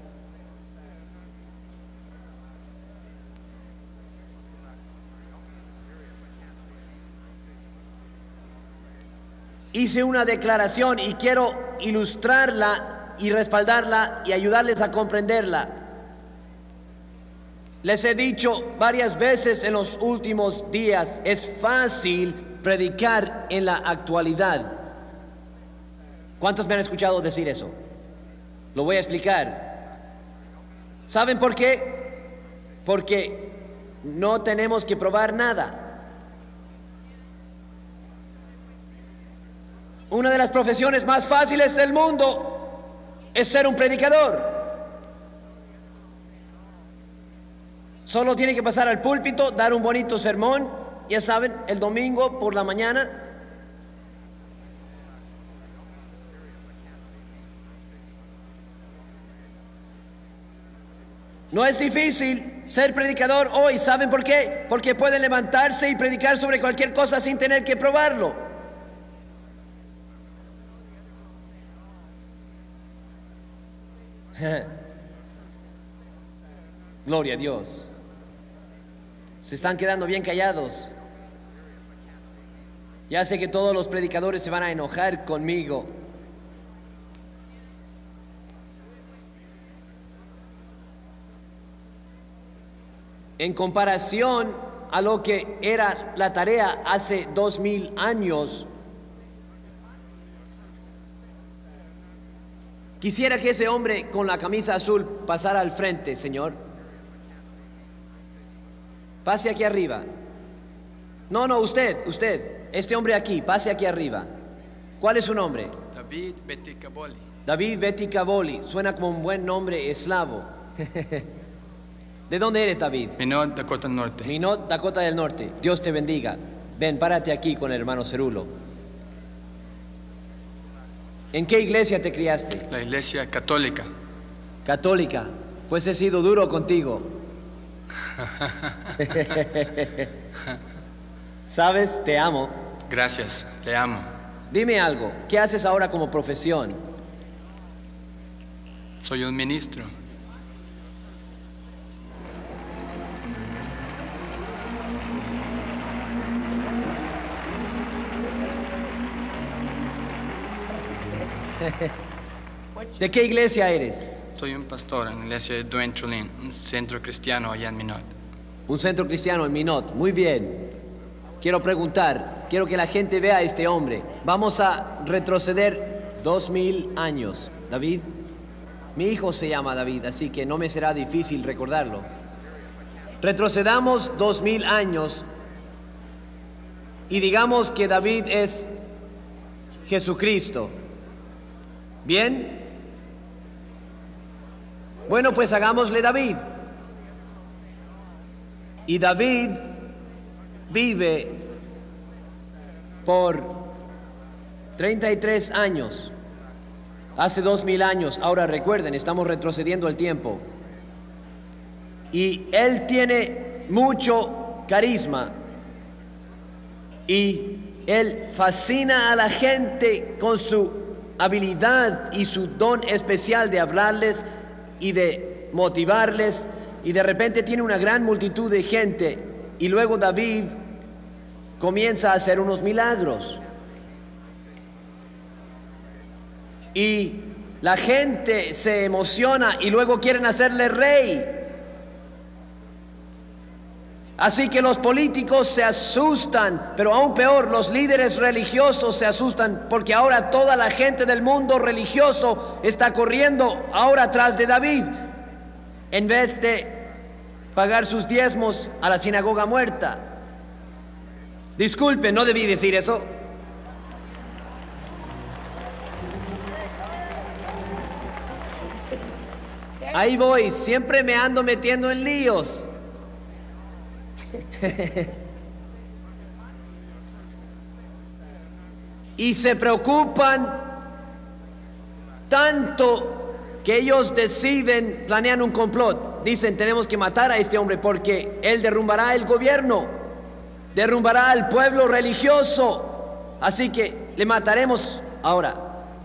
Speaker 1: Hice una declaración y quiero ilustrarla y respaldarla y ayudarles a comprenderla. Les he dicho varias veces en los últimos días, es fácil predicar en la actualidad. ¿Cuántos me han escuchado decir eso? Lo voy a explicar. ¿Saben por qué? Porque no tenemos que probar nada. Una de las profesiones más fáciles del mundo es ser un predicador. Solo tiene que pasar al púlpito, dar un bonito sermón, ya saben, el domingo por la mañana. No es difícil ser predicador hoy, ¿saben por qué? Porque pueden levantarse y predicar sobre cualquier cosa sin tener que probarlo. Gloria a Dios. Se están quedando bien callados. Ya sé que todos los predicadores se van a enojar conmigo. En comparación a lo que era la tarea hace dos mil años, quisiera que ese hombre con la camisa azul pasara al frente, Señor. Pase aquí arriba. No, no, usted, usted, este hombre aquí, pase aquí arriba. ¿Cuál es su nombre?
Speaker 2: David Beticaboli.
Speaker 1: David Beticaboli, suena como un buen nombre eslavo. ¿De dónde eres, David?
Speaker 2: Minot, Dakota Norte.
Speaker 1: Minot, Dakota del Norte. Dios te bendiga. Ven, párate aquí con el hermano Cerulo. ¿En qué iglesia te criaste?
Speaker 2: La iglesia católica.
Speaker 1: Católica. Pues he sido duro contigo. ¿Sabes? Te amo.
Speaker 2: Gracias, le amo.
Speaker 1: Dime algo, ¿qué haces ahora como profesión?
Speaker 2: Soy un ministro.
Speaker 1: ¿De qué iglesia eres?
Speaker 2: Soy un pastor en la iglesia de Dwayne Trulin, un centro cristiano allá en Minot.
Speaker 1: Un centro cristiano en Minot, muy bien. Quiero preguntar, quiero que la gente vea a este hombre. Vamos a retroceder dos mil años. David, mi hijo se llama David, así que no me será difícil recordarlo. Retrocedamos dos mil años y digamos que David es Jesucristo. ¿Bien? Bueno, pues hagámosle David. Y David vive por treinta y tres años, hace dos mil años. Ahora recuerden, estamos retrocediendo el tiempo. Y él tiene mucho carisma y él fascina a la gente con su habilidad y su don especial de hablarles y de motivarles, y de repente tiene una gran multitud de gente, y luego David comienza a hacer unos milagros y la gente se emociona y luego quieren hacerle rey. Así que los políticos se asustan, pero aún peor, los líderes religiosos se asustan, porque ahora toda la gente del mundo religioso está corriendo ahora atrás de David, en vez de pagar sus diezmos a la sinagoga muerta. Disculpe, no debí decir eso. Ahí voy, siempre me ando metiendo en líos. Y se preocupan tanto que ellos deciden, planean un complot. Dicen, tenemos que matar a este hombre porque él derrumbará el gobierno, derrumbará al pueblo religioso, así que le mataremos ahora.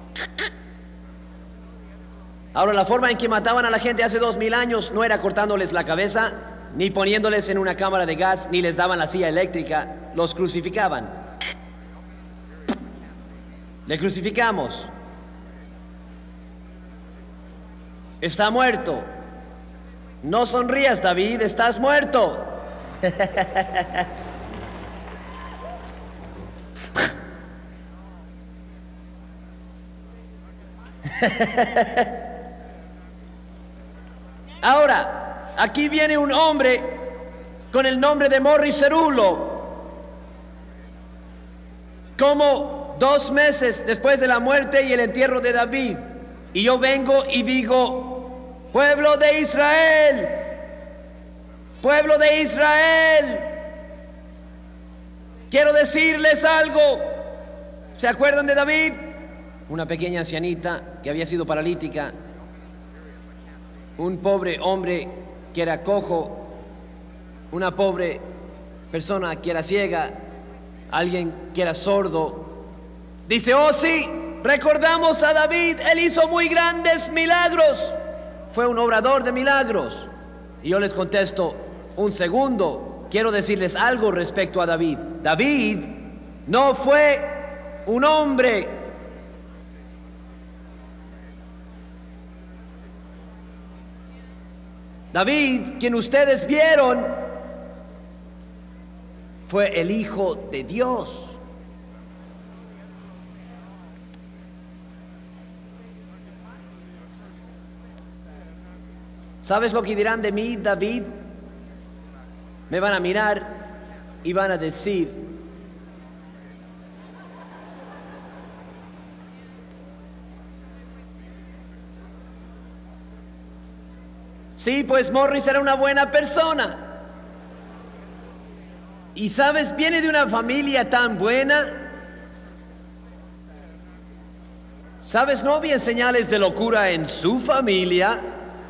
Speaker 1: Ahora, la forma en que mataban a la gente hace dos mil años no era cortándoles la cabeza, ni poniéndoles en una cámara de gas, ni les daban la silla eléctrica, los crucificaban. Le crucificamos. Está muerto. No sonrías, David, estás muerto. Ahora, aquí viene un hombre con el nombre de Morris Cerulo. Como dos meses después de la muerte y el entierro de David, y yo vengo y digo, pueblo de Israel, pueblo de Israel, quiero decirles algo. ¿Se acuerdan de David? Una pequeña ancianita que había sido paralítica, un pobre hombre que era cojo, una pobre persona que era ciega, alguien que era sordo. Dice, oh sí, recordamos a David, él hizo muy grandes milagros, fue un obrador de milagros. Y yo les contesto, un segundo, quiero decirles algo respecto a David. David no fue un hombre. David, quien ustedes vieron, fue el Hijo de Dios. ¿Sabes lo que dirán de mí, David? Me van a mirar y van a decir, sí, pues Morris era una buena persona. Y sabes, viene de una familia tan buena. Sabes, no había señales de locura en su familia.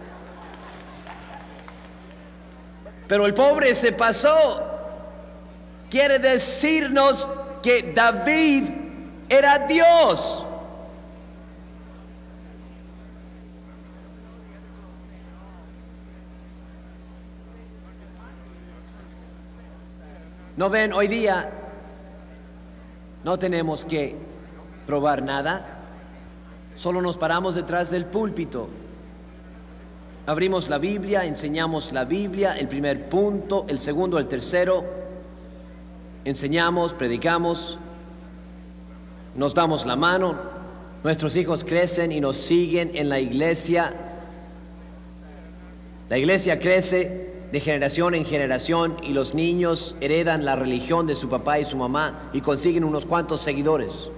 Speaker 1: Pero el pobre se pasó. Quiere decirnos que David era Dios. ¿No ven? Hoy día no tenemos que probar nada. Solo nos paramos detrás del púlpito. Abrimos la Biblia, enseñamos la Biblia, el primer punto, el segundo, el tercero. Enseñamos, predicamos, nos damos la mano. Nuestros hijos crecen y nos siguen en la iglesia. La iglesia crece de generación en generación y los niños heredan la religión de su papá y su mamá y consiguen unos cuantos seguidores.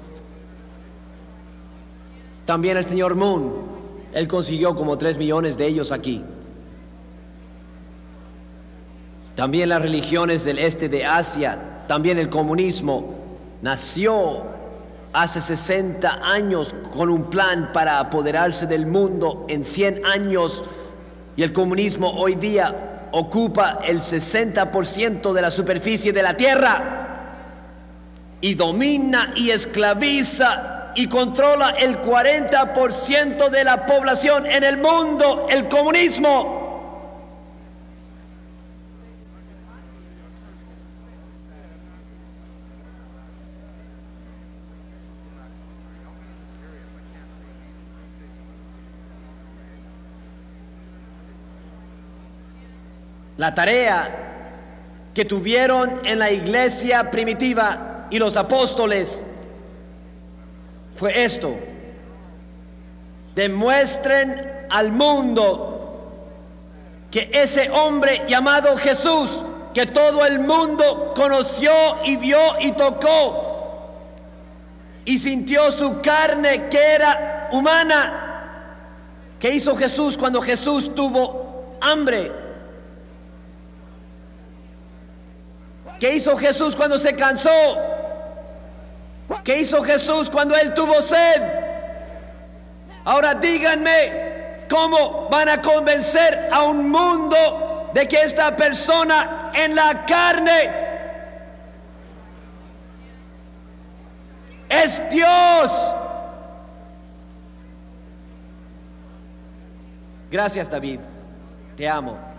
Speaker 1: También el señor Moon, él consiguió como tres millones de ellos aquí. También las religiones del este de Asia, también el comunismo, nació hace sesenta años con un plan para apoderarse del mundo en cien años, y el comunismo hoy día ocupa el sesenta por ciento de la superficie de la tierra y domina y esclaviza y controla el cuarenta por ciento de la población en el mundo, el comunismo. La tarea que tuvieron en la iglesia primitiva y los apóstoles fue esto: demuestren al mundo que ese hombre llamado Jesús, que todo el mundo conoció y vio y tocó y sintió su carne, que era humana. ¿Qué hizo Jesús cuando Jesús tuvo hambre? ¿Qué hizo Jesús cuando se cansó? ¿Qué hizo Jesús cuando él tuvo sed? Ahora díganme, ¿cómo van a convencer a un mundo de que esta persona en la carne es Dios? Gracias, David. Te amo.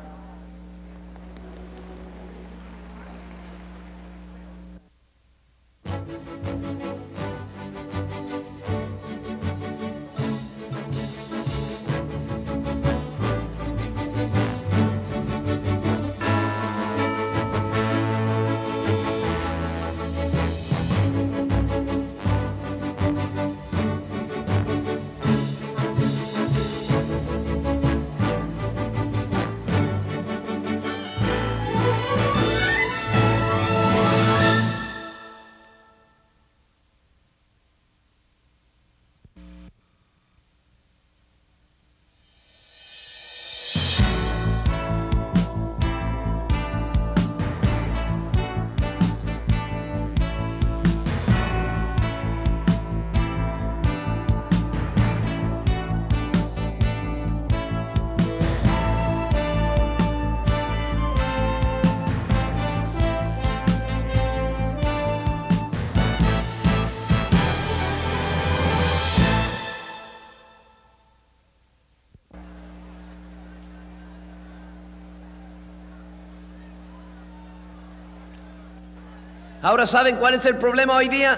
Speaker 1: Ahora, ¿saben cuál es el problema hoy día?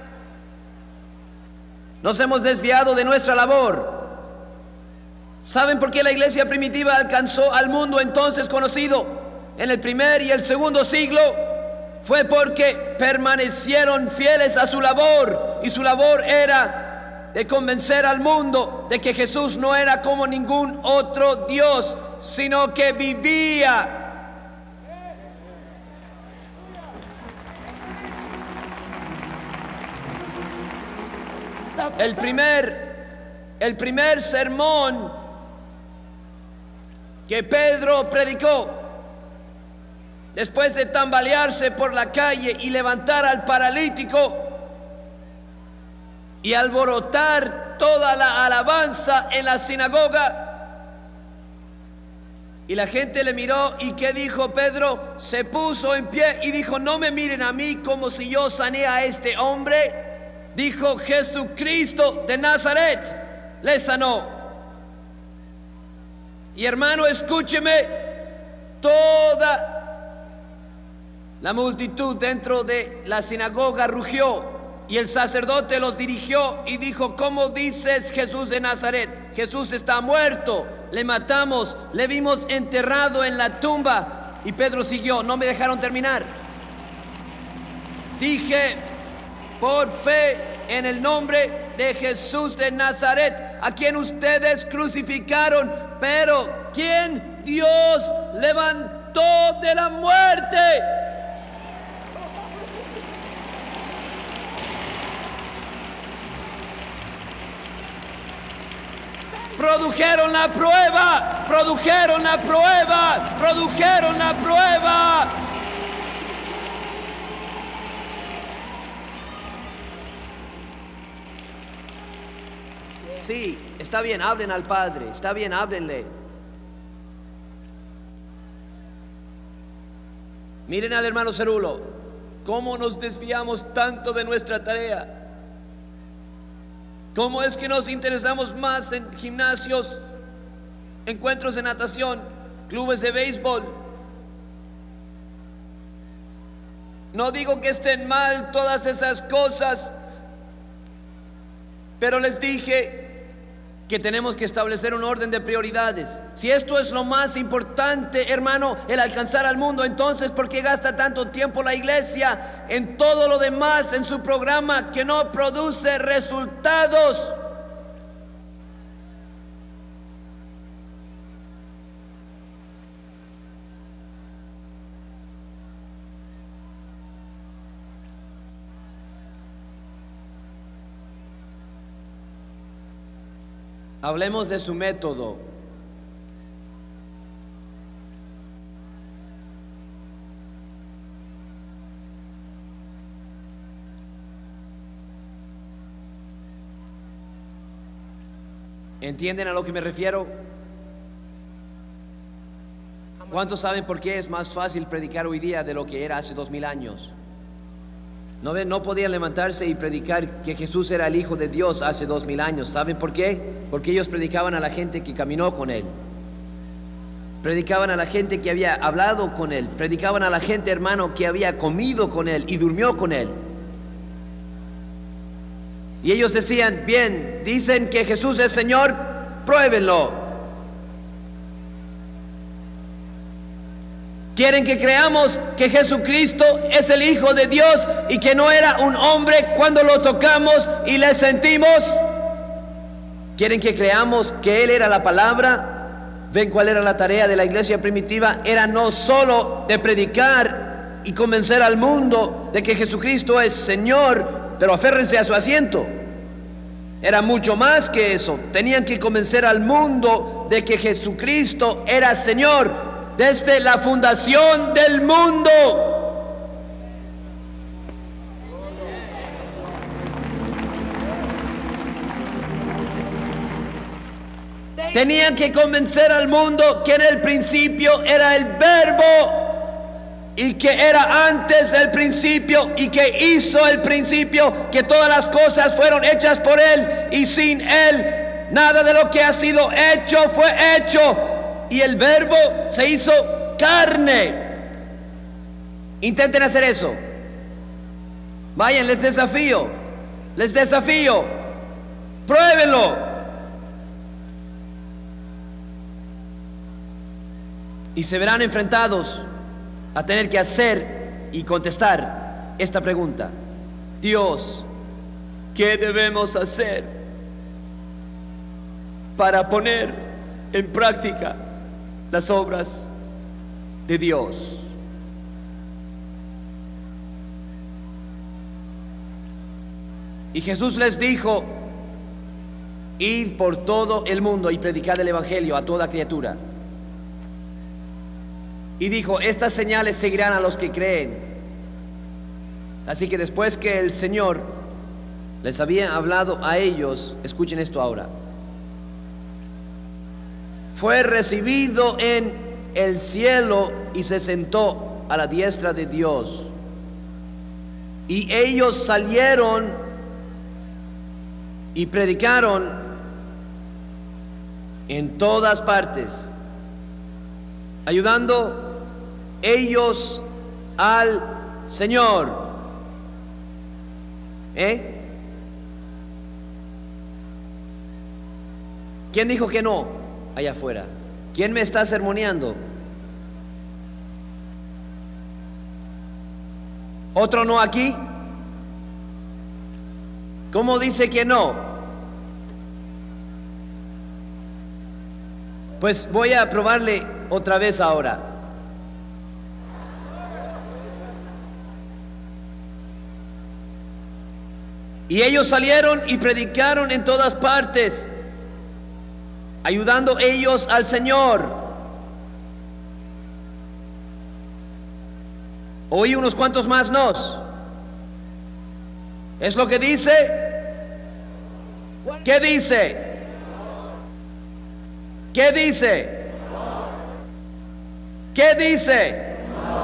Speaker 1: Nos hemos desviado de nuestra labor. ¿Saben por qué la iglesia primitiva alcanzó al mundo entonces conocido en el primer y el segundo siglo? Fue porque permanecieron fieles a su labor, y su labor era de convencer al mundo de que Jesús no era como ningún otro Dios, sino que vivía. El primer, el primer sermón que Pedro predicó, después de tambalearse por la calle y levantar al paralítico y alborotar toda la alabanza en la sinagoga, y la gente le miró, ¿y qué dijo Pedro? Se puso en pie y dijo: no me miren a mí como si yo sané a este hombre. Dijo: Jesucristo de Nazaret le sanó. Y hermano, escúcheme, toda la multitud dentro de la sinagoga rugió, y el sacerdote los dirigió y dijo: ¿cómo dices Jesús de Nazaret? Jesús está muerto, le matamos, le vimos enterrado en la tumba. Y Pedro siguió. No me dejaron terminar. Dije: por fe en el nombre de Jesús de Nazaret, a quien ustedes crucificaron, pero quien Dios levantó de la muerte. Produjeron la prueba, produjeron la prueba, produjeron la prueba. Sí, está bien, hablen al Padre, está bien, háblenle. Miren al hermano Cerulo, cómo nos desviamos tanto de nuestra tarea. ¿Cómo es que nos interesamos más en gimnasios, encuentros de natación, clubes de béisbol? No digo que estén mal todas esas cosas, pero les dije que tenemos que establecer un orden de prioridades. Si esto es lo más importante, hermano, el alcanzar al mundo, entonces ¿por qué gasta tanto tiempo la iglesia en todo lo demás, en su programa que no produce resultados? Hablemos de su método. ¿Entienden a lo que me refiero? ¿Cuántos saben por qué es más fácil predicar hoy día de lo que era hace dos mil años? No, no podían levantarse y predicar que Jesús era el Hijo de Dios hace dos mil años. ¿Saben por qué? Porque ellos predicaban a la gente que caminó con Él. Predicaban a la gente que había hablado con Él. Predicaban a la gente, hermano, que había comido con Él y durmió con Él. Y ellos decían, bien, dicen que Jesús es Señor, pruébenlo. Quieren que creamos que Jesucristo es el Hijo de Dios y que no era un hombre cuando lo tocamos y le sentimos. Quieren que creamos que Él era la palabra. ¿Ven cuál era la tarea de la iglesia primitiva? Era no solo de predicar y convencer al mundo de que Jesucristo es Señor, pero aférrense a su asiento. Era mucho más que eso. Tenían que convencer al mundo de que Jesucristo era Señor desde la fundación del mundo. Tenían que convencer al mundo que en el principio era el Verbo y que era antes del principio y que hizo el principio, que todas las cosas fueron hechas por Él y sin Él nada de lo que ha sido hecho fue hecho. Y el Verbo se hizo carne. Intenten hacer eso. Vayan, les desafío. Les desafío. Pruébenlo. Y se verán enfrentados a tener que hacer y contestar esta pregunta: Dios, ¿qué debemos hacer para poner en práctica las obras de Dios? Y Jesús les dijo: id por todo el mundo y predicad el evangelio a toda criatura. Y dijo: estas señales seguirán a los que creen. Así que después que el Señor les había hablado a ellos, escuchen esto ahora, fue recibido en el cielo y se sentó a la diestra de Dios. Y ellos salieron y predicaron en todas partes, ayudando ellos al Señor. ¿Eh? ¿Quién dijo que no? Allá afuera. ¿Quién me está sermoneando? ¿Otro no aquí? ¿Cómo dice que no? Pues voy a probarle otra vez ahora. Y ellos salieron y predicaron en todas partes. ayudando ellos al Señor. Oí unos cuantos más nos. ¿Es lo que dice? ¿Qué dice? ¿Qué dice? ¿Qué dice?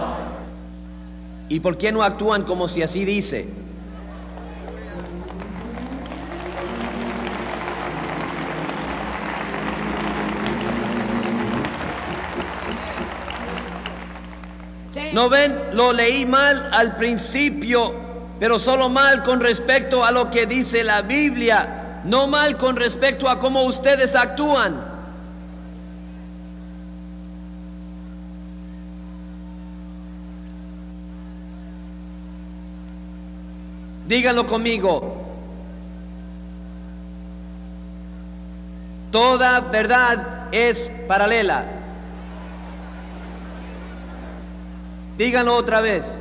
Speaker 1: ¿Y por qué no actúan como si así dice? ¿No ven? Lo leí mal al principio, pero solo mal con respecto a lo que dice la Biblia, no mal con respecto a cómo ustedes actúan. Díganlo conmigo. Toda verdad es paralela. Díganlo otra vez.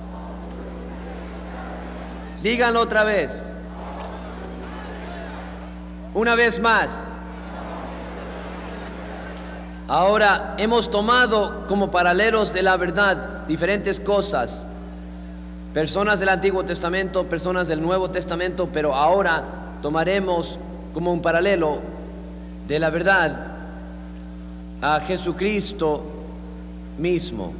Speaker 1: Díganlo otra vez. Una vez más. Ahora hemos tomado como paralelos de la verdad diferentes cosas. Personas del Antiguo Testamento, personas del Nuevo Testamento, pero ahora tomaremos como un paralelo de la verdad a Jesucristo mismo.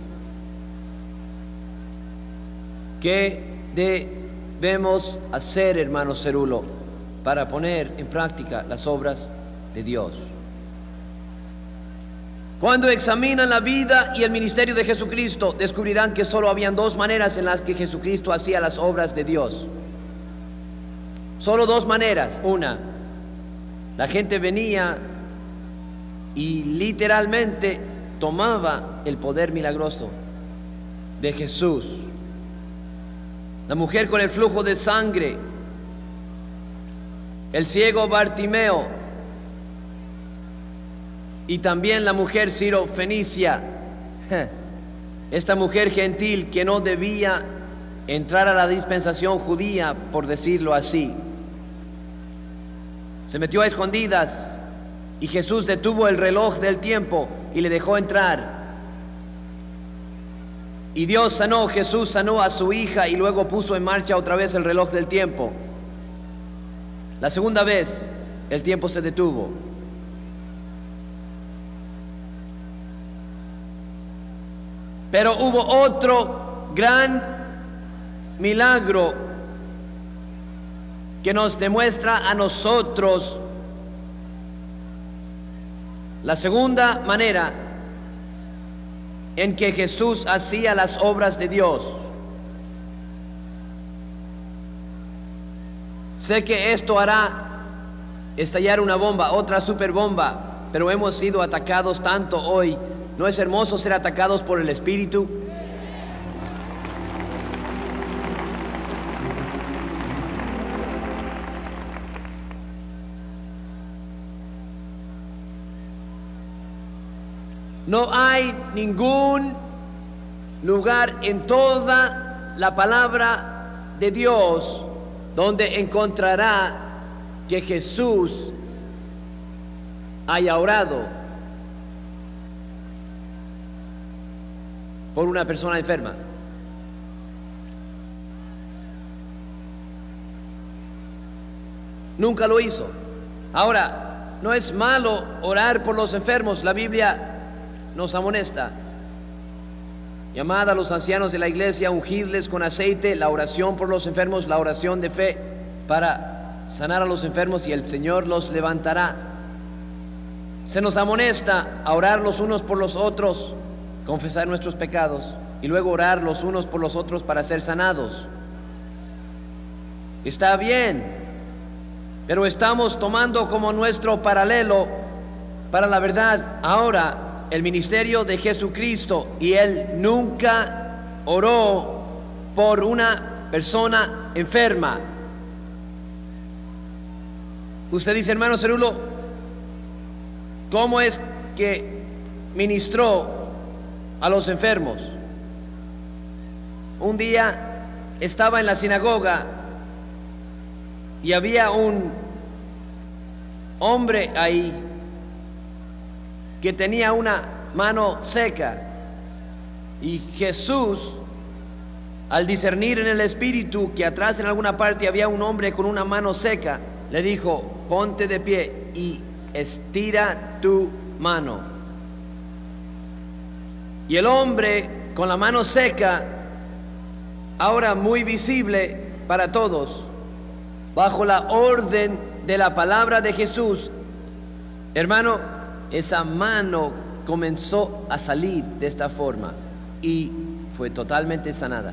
Speaker 1: ¿Qué debemos hacer, hermano Cerulo, para poner en práctica las obras de Dios? Cuando examinan la vida y el ministerio de Jesucristo, descubrirán que solo habían dos maneras en las que Jesucristo hacía las obras de Dios. Solo dos maneras. Una, la gente venía y literalmente tomaba el poder milagroso de Jesús. La mujer con el flujo de sangre, el ciego Bartimeo y también la mujer Sirofenicia, esta mujer gentil que no debía entrar a la dispensación judía, por decirlo así. Se metió a escondidas y Jesús detuvo el reloj del tiempo y le dejó entrar. Y Dios sanó, Jesús sanó a su hija y luego puso en marcha otra vez el reloj del tiempo. La segunda vez el tiempo se detuvo. Pero hubo otro gran milagro que nos demuestra a nosotros la segunda manera en que Jesús hacía las obras de Dios. Sé que esto hará estallar una bomba, otra superbomba, pero hemos sido atacados tanto hoy. ¿No es hermoso ser atacados por el Espíritu? No hay ningún lugar en toda la palabra de Dios donde encontrará que Jesús haya orado por una persona enferma. Nunca lo hizo. Ahora, no es malo orar por los enfermos. La Biblia nos amonesta: llamad a los ancianos de la iglesia, ungidles con aceite. La oración por los enfermos, la oración de fe para sanar a los enfermos, y el Señor los levantará. Se nos amonesta a orar los unos por los otros, confesar nuestros pecados y luego orar los unos por los otros para ser sanados. Está bien, pero estamos tomando como nuestro paralelo para la verdad ahora el ministerio de Jesucristo, y Él nunca oró por una persona enferma. Usted dice, hermano Cerulo, ¿cómo es que ministró a los enfermos? Un día estaba en la sinagoga y había un hombre ahí que tenía una mano seca. Y Jesús, al discernir en el espíritu que atrás en alguna parte había un hombre con una mano seca, le dijo: ponte de pie y estira tu mano. Y el hombre con la mano seca, ahora muy visible para todos, bajo la orden de la palabra de Jesús, hermano, esa mano comenzó a salir de esta forma y fue totalmente sanada.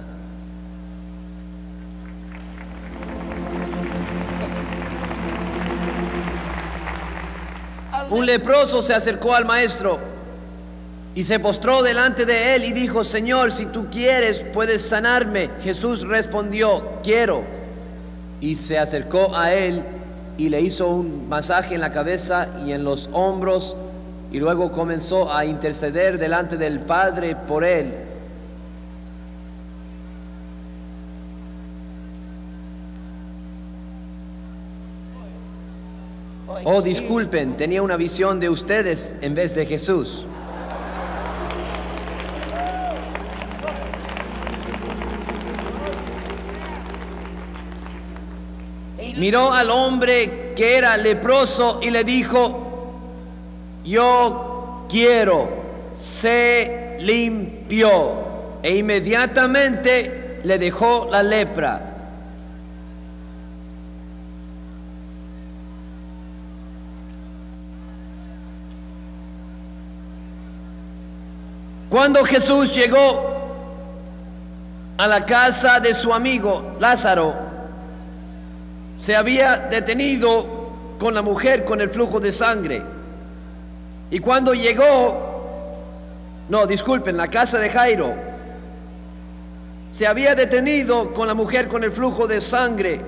Speaker 1: Un leproso se acercó al maestro y se postró delante de él y dijo: Señor, si tú quieres, puedes sanarme. Jesús respondió: quiero. Y se acercó a él y le hizo un masaje en la cabeza y en los hombros, y luego comenzó a interceder delante del Padre por él. Oh, disculpen, tenía una visión de ustedes en vez de Jesús. Miró al hombre que era leproso y le dijo: yo quiero, sé limpio. E inmediatamente le dejó la lepra. Cuando Jesús llegó a la casa de su amigo Lázaro, se había detenido con la mujer con el flujo de sangre. Y cuando llegó, no, disculpen, la casa de Jairo, se había detenido con la mujer con el flujo de sangre.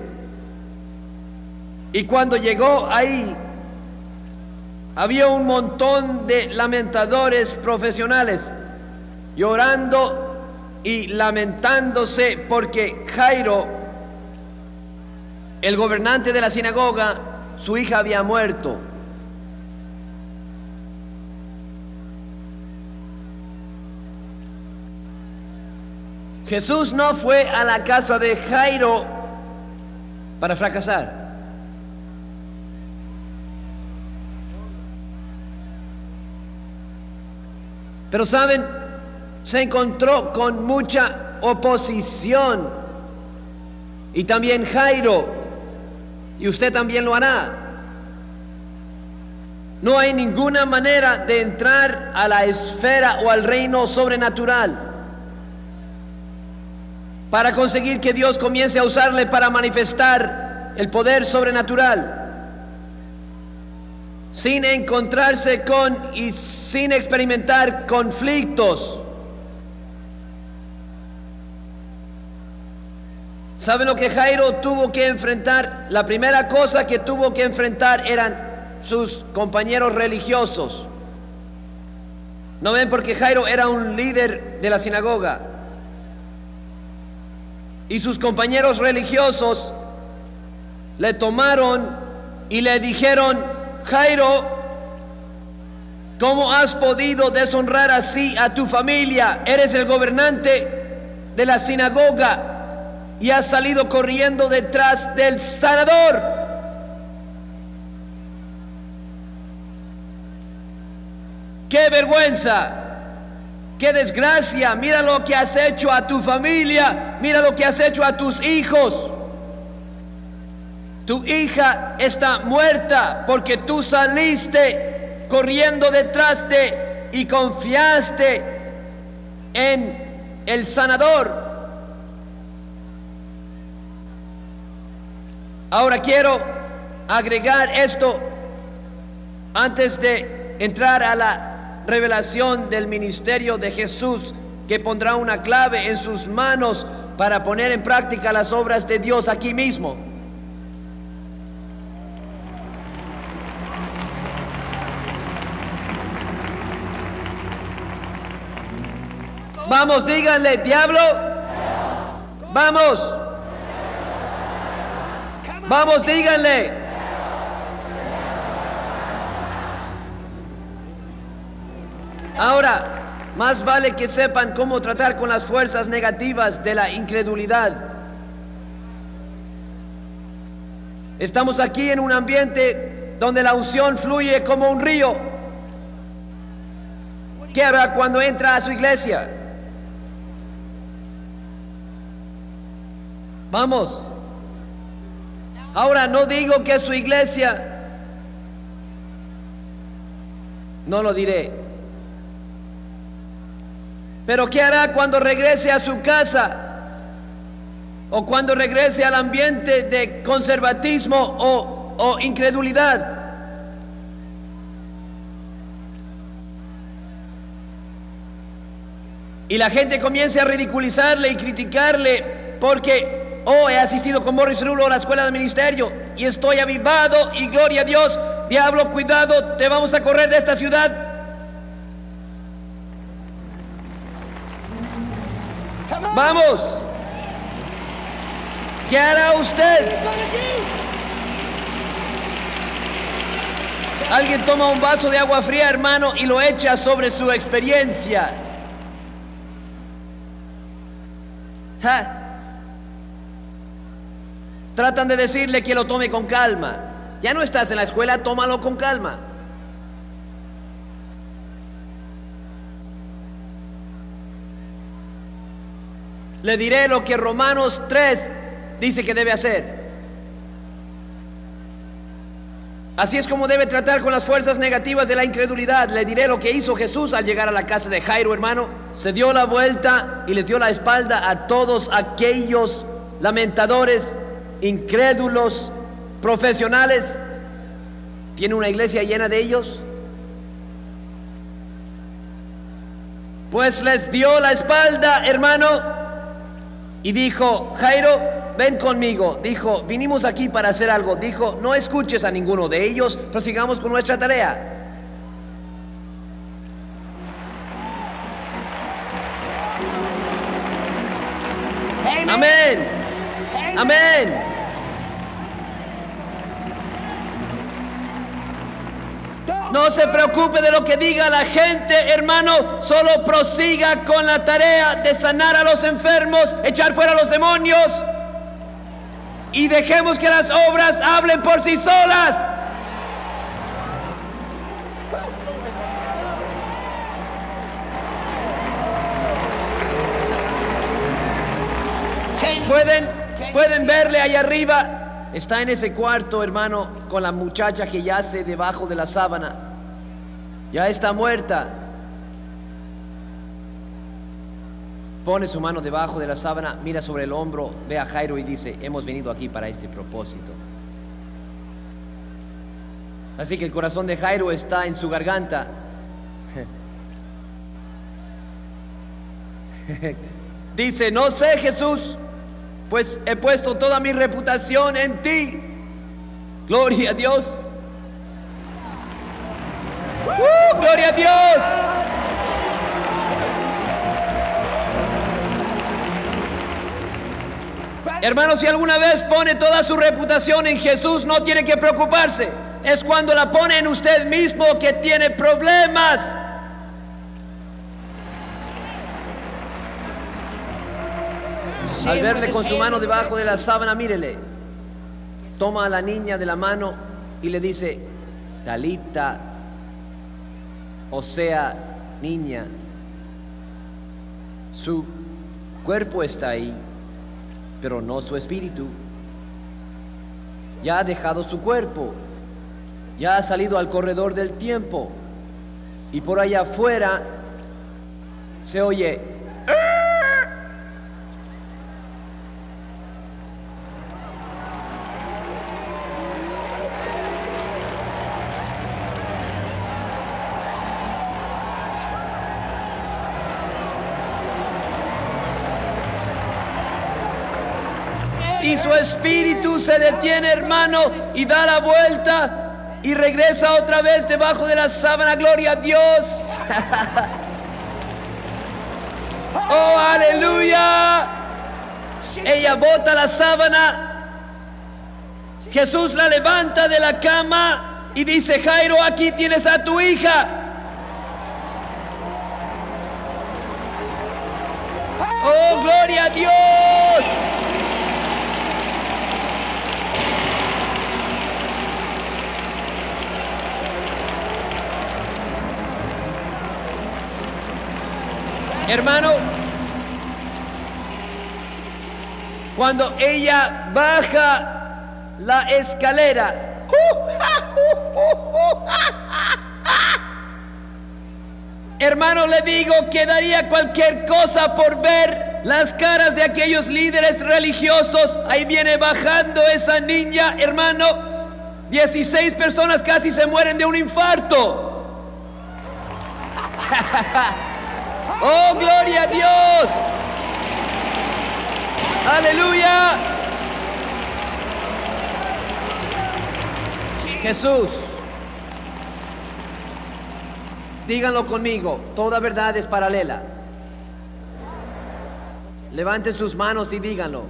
Speaker 1: Y cuando llegó ahí, había un montón de lamentadores profesionales llorando y lamentándose porque Jairo, el gobernante de la sinagoga, su hija había muerto. Jesús no fue a la casa de Jairo para fracasar. Pero saben, se encontró con mucha oposición. Y también Jairo, y usted también lo hará. No hay ninguna manera de entrar a la esfera o al reino sobrenatural para conseguir que Dios comience a usarle para manifestar el poder sobrenatural, sin encontrarse con y sin experimentar conflictos. ¿Saben lo que Jairo tuvo que enfrentar? La primera cosa que tuvo que enfrentar eran sus compañeros religiosos. ¿No ven? Porque Jairo era un líder de la sinagoga. Y sus compañeros religiosos le tomaron y le dijeron: Jairo, ¿cómo has podido deshonrar así a tu familia? Eres el gobernante de la sinagoga y has salido corriendo detrás del sanador. ¡Qué vergüenza! ¡Qué desgracia! Mira lo que has hecho a tu familia, mira lo que has hecho a tus hijos. Tu hija está muerta porque tú saliste corriendo detrás de y confiaste en el sanador. Ahora quiero agregar esto antes de entrar a la revelación del ministerio de Jesús, que pondrá una clave en sus manos para poner en práctica las obras de Dios aquí mismo. Vamos, díganle: diablo, vamos. Vamos, díganle. Ahora, más vale que sepan cómo tratar con las fuerzas negativas de la incredulidad. Estamos aquí en un ambiente donde la unción fluye como un río. ¿Qué hará cuando entra a su iglesia? Vamos. Ahora, no digo que su iglesia, no lo diré. Pero ¿qué hará cuando regrese a su casa? O cuando regrese al ambiente de conservatismo o, o incredulidad. Y la gente comience a ridiculizarle y criticarle porque, oh, he asistido con Morris Rulo a la escuela de ministerio y estoy avivado y gloria a Dios. Diablo, cuidado, te vamos a correr de esta ciudad. Vamos. ¿Qué hará usted? Alguien toma un vaso de agua fría, hermano, y lo echa sobre su experiencia. ¿Ja? Tratan de decirle que lo tome con calma. Ya no estás en la escuela, tómalo con calma. Le diré lo que Romanos tres dice que debe hacer. Así es como debe tratar con las fuerzas negativas de la incredulidad. Le diré lo que hizo Jesús al llegar a la casa de Jairo, hermano. Se dio la vuelta y les dio la espalda a todos aquellos lamentadores, incrédulos, profesionales. ¿Tiene una iglesia llena de ellos? Pues les dio la espalda, hermano. Y dijo, Jairo, ven conmigo. Dijo, vinimos aquí para hacer algo. Dijo, no escuches a ninguno de ellos, prosigamos con nuestra tarea. Amén. Amén. No se preocupe de lo que diga la gente, hermano. Solo prosiga con la tarea de sanar a los enfermos, echar fuera a los demonios. Y dejemos que las obras hablen por sí solas. ¿Pueden, pueden verle ahí arriba? Está en ese cuarto, hermano, con la muchacha que yace debajo de la sábana. Ya está muerta. Pone su mano debajo de la sábana, mira sobre el hombro, ve a Jairo y dice, hemos venido aquí para este propósito. Así que el corazón de Jairo está en su garganta. Dice, no sé, Jesús, pues he puesto toda mi reputación en ti. Gloria a Dios. ¡Uh, gloria a Dios! Hermano, si alguna vez pone toda su reputación en Jesús, no tiene que preocuparse. Es cuando la pone en usted mismo que tiene problemas. Al verle con su mano debajo de la sábana, mírele. Toma a la niña de la mano y le dice, Talita, o sea, niña. Su cuerpo está ahí, pero no su espíritu. Ya ha dejado su cuerpo, ya ha salido al corredor del tiempo, y por allá afuera se oye, y su espíritu se detiene, hermano, y da la vuelta y regresa otra vez debajo de la sábana. Gloria a Dios. Oh, aleluya. Ella bota la sábana. Jesús la levanta de la cama y dice, Jairo, aquí tienes a tu hija. ¡Oh, gloria a Dios! Hermano, cuando ella baja la escalera, hermano, le digo que daría cualquier cosa por ver las caras de aquellos líderes religiosos. Ahí viene bajando esa niña, hermano. dieciséis personas casi se mueren de un infarto. ¡Oh, gloria a Dios! ¡Aleluya! Jesús, díganlo conmigo, toda verdad es paralela. Levanten sus manos y díganlo.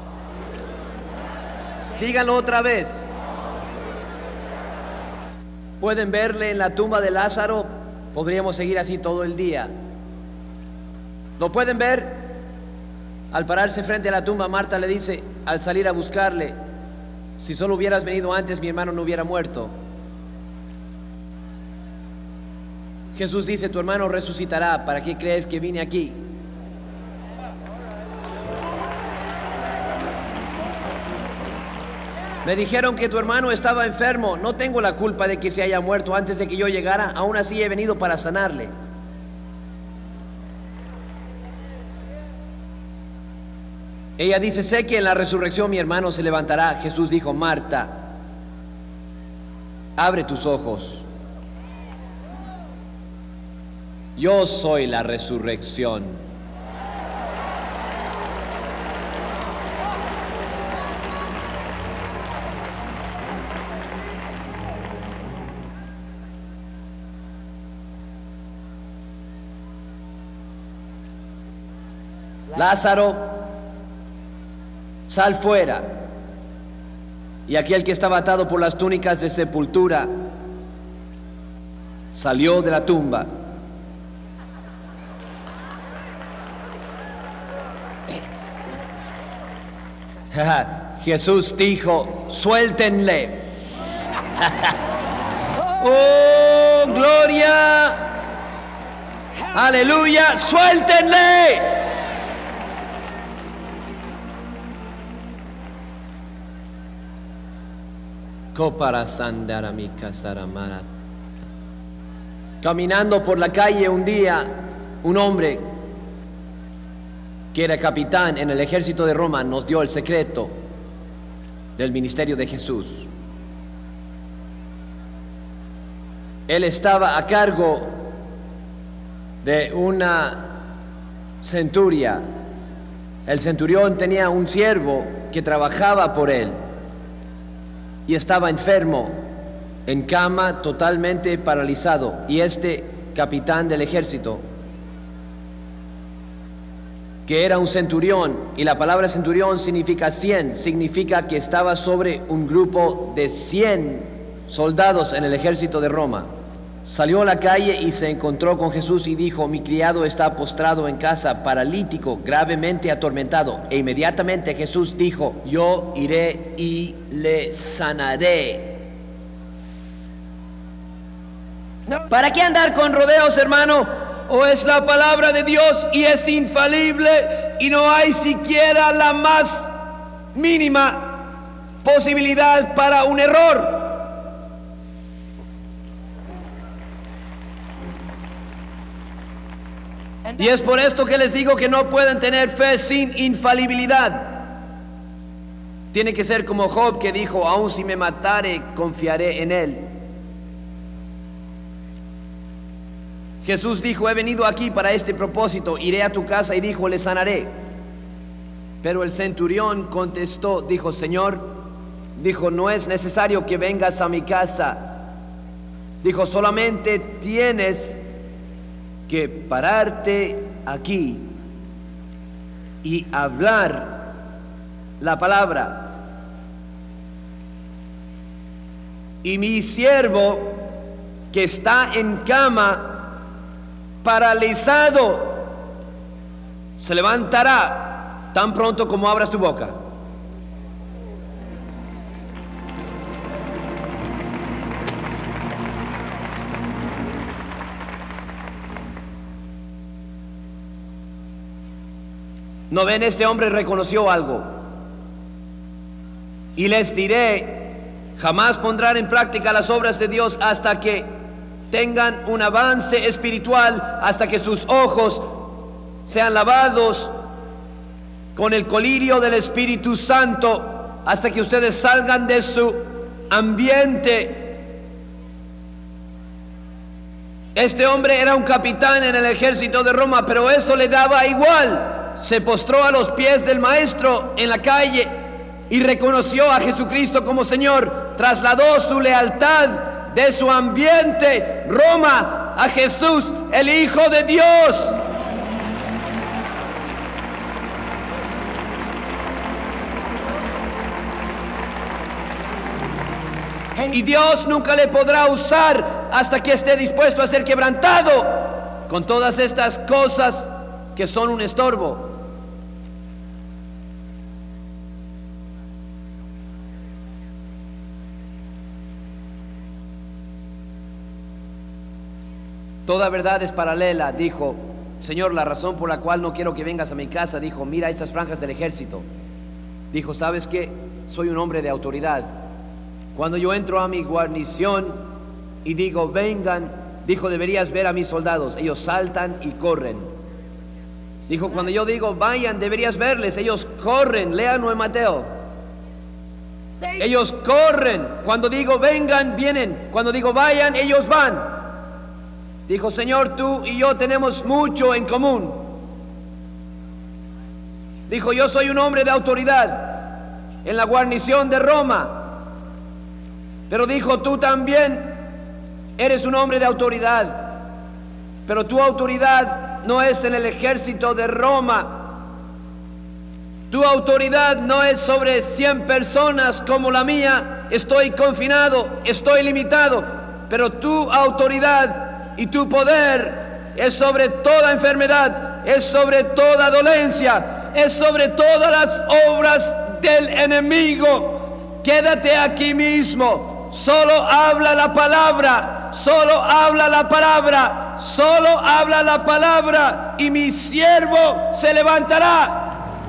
Speaker 1: Díganlo otra vez. Pueden verle en la tumba de Lázaro. Podríamos seguir así todo el día. ¿Lo pueden ver? Al pararse frente a la tumba, Marta le dice, al salir a buscarle, si solo hubieras venido antes, mi hermano no hubiera muerto. Jesús dice, tu hermano resucitará. ¿Para qué crees que vine aquí? Me dijeron que tu hermano estaba enfermo. No tengo la culpa de que se haya muerto antes de que yo llegara. Aún así he venido para sanarle. Ella dice, sé que en la resurrección mi hermano se levantará. Jesús dijo, Marta, abre tus ojos. Yo soy la resurrección. Lázaro, sal fuera. Y aquel que estaba atado por las túnicas de sepultura salió de la tumba. Jesús dijo, suéltenle. Oh, gloria. Aleluya, suéltenle. Caminando por la calle un día, un hombre que era capitán en el ejército de Roma nos dio el secreto del ministerio de Jesús. Él estaba a cargo de una centuria. El centurión tenía un siervo que trabajaba por él y estaba enfermo, en cama, totalmente paralizado. Y este capitán del ejército, que era un centurión, y la palabra centurión significa cien, significa que estaba sobre un grupo de cien soldados en el ejército de Roma, salió a la calle y se encontró con Jesús y dijo, mi criado está postrado en casa, paralítico, gravemente atormentado. E inmediatamente Jesús dijo, yo iré y le sanaré. ¿Para qué andar con rodeos, hermano? O es la palabra de Dios y es infalible y no hay siquiera la más mínima posibilidad para un error. Y es por esto que les digo que no pueden tener fe sin infalibilidad. Tiene que ser como Job, que dijo, aun si me matare, confiaré en él. Jesús dijo, he venido aquí para este propósito, iré a tu casa, y dijo, le sanaré. Pero el centurión contestó, dijo, Señor, dijo, no es necesario que vengas a mi casa. Dijo, solamente tienes que pararte aquí y hablar la palabra. Y mi siervo que está en cama, paralizado, se levantará tan pronto como abras tu boca. ¿No ven? Este hombre reconoció algo. Y les diré, jamás pondrán en práctica las obras de Dios hasta que tengan un avance espiritual, hasta que sus ojos sean lavados con el colirio del Espíritu Santo, hasta que ustedes salgan de su ambiente. Este hombre era un capitán en el ejército de Roma, pero eso le daba igual. Se postró a los pies del maestro en la calle y reconoció a Jesucristo como Señor. Trasladó su lealtad de su ambiente, Roma, a Jesús, el Hijo de Dios. Y Dios nunca le podrá usar hasta que esté dispuesto a ser quebrantado con todas estas cosas que son un estorbo. Toda verdad es paralela, dijo. Señor, la razón por la cual no quiero que vengas a mi casa, dijo, mira estas franjas del ejército. Dijo, ¿sabes qué? Soy un hombre de autoridad. Cuando yo entro a mi guarnición y digo, vengan, dijo, deberías ver a mis soldados. Ellos saltan y corren. Dijo, cuando yo digo, vayan, deberías verles. Ellos corren. Léanlo en Mateo. Ellos corren. Cuando digo, vengan, vienen. Cuando digo, vayan, ellos van. Dijo, Señor, tú y yo tenemos mucho en común. Dijo, yo soy un hombre de autoridad en la guarnición de Roma. Pero dijo, tú también eres un hombre de autoridad. Pero tu autoridad no es en el ejército de Roma. Tu autoridad no es sobre cien personas como la mía. Estoy confinado, estoy limitado. Pero tu autoridad y tu poder es sobre toda enfermedad, es sobre toda dolencia, es sobre todas las obras del enemigo. Quédate aquí mismo, solo habla la palabra, solo habla la palabra, solo habla la palabra y mi siervo se levantará.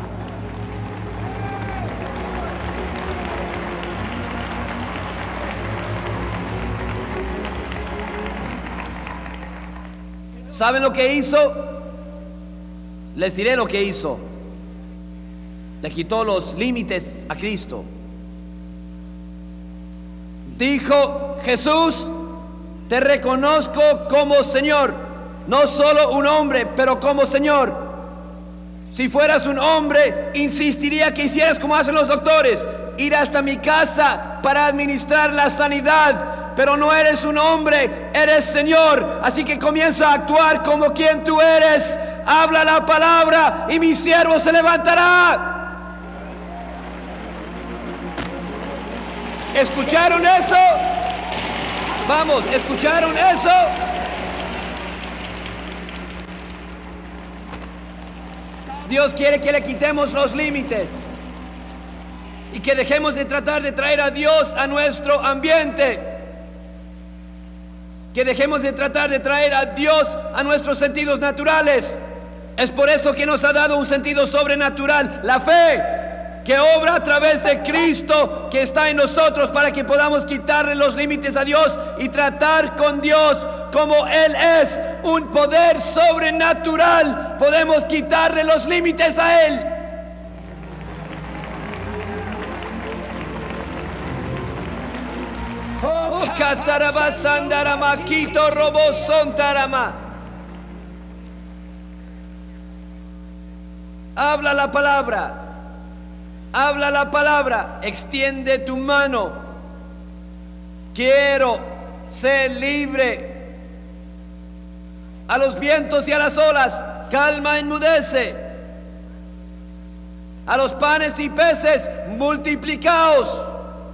Speaker 1: ¿Saben lo que hizo? Les diré lo que hizo. Le quitó los límites a Cristo. Dijo, Jesús, te reconozco como Señor. No solo un hombre, pero como Señor. Si fueras un hombre, insistiría que hicieras como hacen los doctores, ir hasta mi casa para administrar la sanidad. Pero no eres un hombre, eres Señor. Así que comienza a actuar como quien tú eres. Habla la palabra y mi siervo se levantará. ¿Escucharon eso? Vamos, ¿escucharon eso? Dios quiere que le quitemos los límites y que dejemos de tratar de traer a Dios a nuestro ambiente. Que dejemos de tratar de traer a Dios a nuestros sentidos naturales. Es por eso que nos ha dado un sentido sobrenatural, la fe, que obra a través de Cristo que está en nosotros, para que podamos quitarle los límites a Dios y tratar con Dios como Él es, un poder sobrenatural. Podemos quitarle los límites a Él. Habla la palabra, habla la palabra, extiende tu mano. Quiero ser libre. A los vientos y a las olas, calma, enmudece. A los panes y peces, multiplicaos.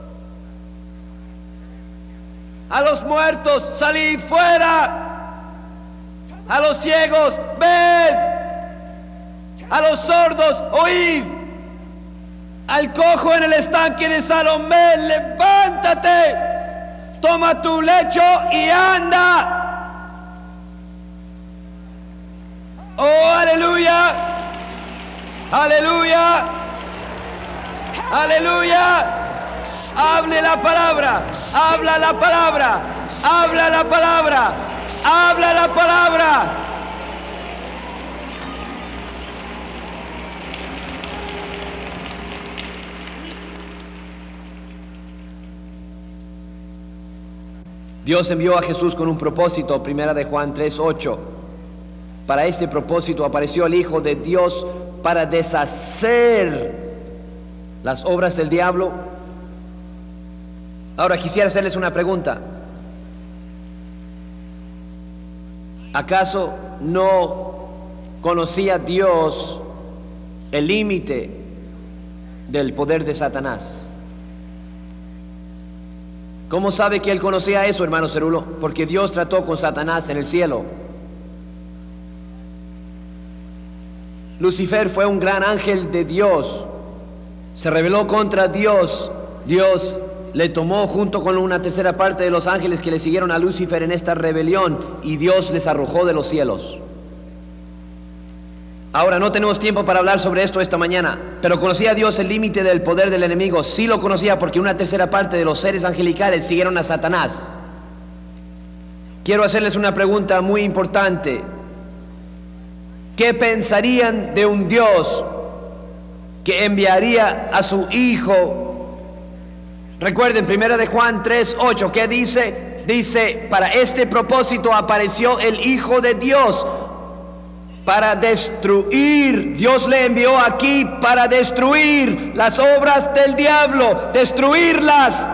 Speaker 1: A los muertos, salid fuera. A los ciegos, ved. A los sordos, oíd. Al cojo en el estanque de Salomé, levántate, toma tu lecho y anda. Oh, aleluya, aleluya, aleluya. Hable la palabra, habla la palabra, habla la palabra, habla la palabra. Dios envió a Jesús con un propósito, primera de Juan tres ocho. Para este propósito apareció el Hijo de Dios para deshacer las obras del diablo. Ahora quisiera hacerles una pregunta. ¿Acaso no conocía Dios el límite del poder de Satanás? ¿Cómo sabe que él conocía eso, hermano Cerulo? Porque Dios trató con Satanás en el cielo. Lucifer fue un gran ángel de Dios. Se rebeló contra Dios. Dios le tomó junto con una tercera parte de los ángeles que le siguieron a Lucifer en esta rebelión, y Dios les arrojó de los cielos. Ahora no tenemos tiempo para hablar sobre esto esta mañana, pero ¿conocía Dios el límite del poder del enemigo? Sí lo conocía, porque una tercera parte de los seres angelicales siguieron a Satanás. Quiero hacerles una pregunta muy importante. ¿Qué pensarían de un Dios que enviaría a su Hijo? Recuerden, primera de Juan tres ocho, ¿qué dice? Dice, para este propósito apareció el Hijo de Dios, para destruir. Dios le envió aquí para destruir las obras del diablo, destruirlas.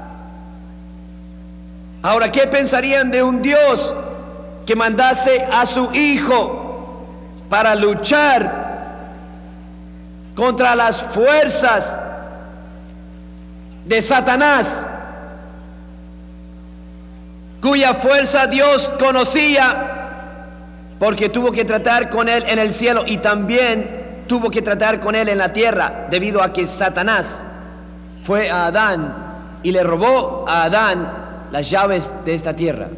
Speaker 1: Ahora, ¿qué pensarían de un Dios que mandase a su Hijo para luchar contra las fuerzas de Satanás, cuya fuerza Dios conocía? Porque tuvo que tratar con él en el cielo y también tuvo que tratar con él en la tierra, debido a que Satanás fue a Adán y le robó a Adán las llaves de esta tierra.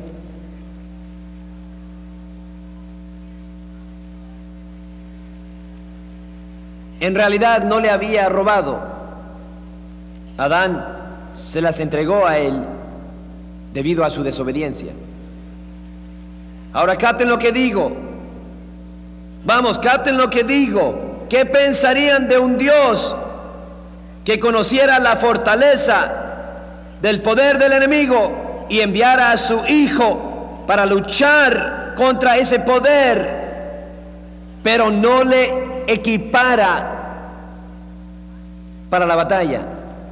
Speaker 1: En realidad no le había robado. Adán se las entregó a él debido a su desobediencia. Ahora capten lo que digo. Vamos, capten lo que digo. ¿Qué pensarían de un Dios que conociera la fortaleza del poder del enemigo y enviara a su Hijo para luchar contra ese poder, pero no le equipara para la batalla?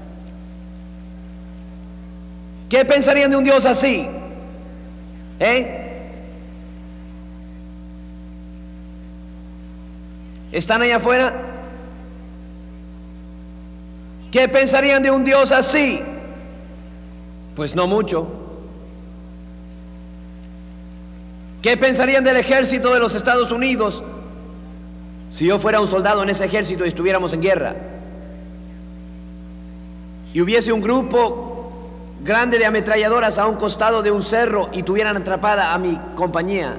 Speaker 1: ¿Qué pensarían de un Dios así? ¿Eh? ¿Están allá afuera? ¿Qué pensarían de un Dios así? Pues no mucho. ¿Qué pensarían del ejército de los Estados Unidos si yo fuera un soldado en ese ejército y estuviéramos en guerra? Y hubiese un grupo grande de ametralladoras a un costado de un cerro y tuvieran atrapada a mi compañía.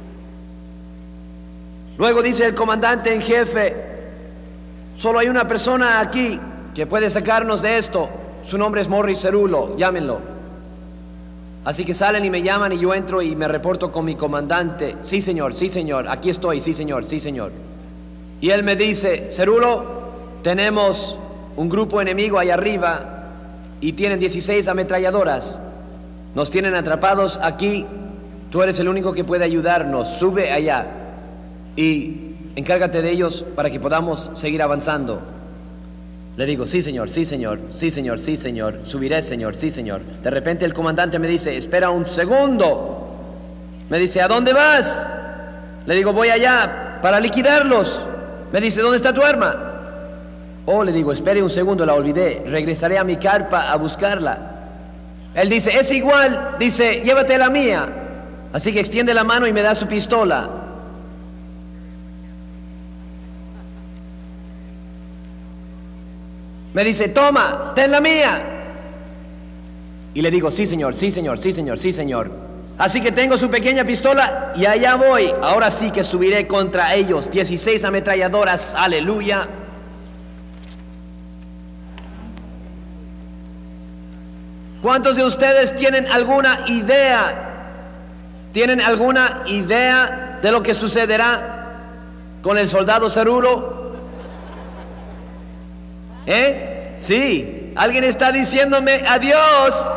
Speaker 1: Luego dice el comandante en jefe, solo hay una persona aquí que puede sacarnos de esto. Su nombre es Morris Cerulo, llámenlo. Así que salen y me llaman y yo entro y me reporto con mi comandante. Sí señor, sí señor, aquí estoy, sí señor, sí señor. Y él me dice, Cerulo, tenemos un grupo enemigo allá arriba y tienen dieciséis ametralladoras. Nos tienen atrapados aquí, tú eres el único que puede ayudarnos, sube allá y encárgate de ellos para que podamos seguir avanzando. Le digo, sí señor, sí señor, sí señor, sí señor, subiré señor, sí señor. De repente el comandante me dice, espera un segundo. Me dice, ¿a dónde vas? Le digo, voy allá para liquidarlos. Me dice, ¿dónde está tu arma? Oh, le digo, espere un segundo, la olvidé, regresaré a mi carpa a buscarla. Él dice, es igual, dice, llévate la mía. Así que extiende la mano y me da su pistola. Me dice, toma, ten la mía. Y le digo, sí señor, sí señor, sí señor, sí señor. Así que tengo su pequeña pistola y allá voy. Ahora sí que subiré contra ellos. dieciséis ametralladoras, aleluya. ¿Cuántos de ustedes tienen alguna idea? ¿Tienen alguna idea de lo que sucederá con el soldado Cerulo? ¿Eh? Sí. Alguien está diciéndome adiós.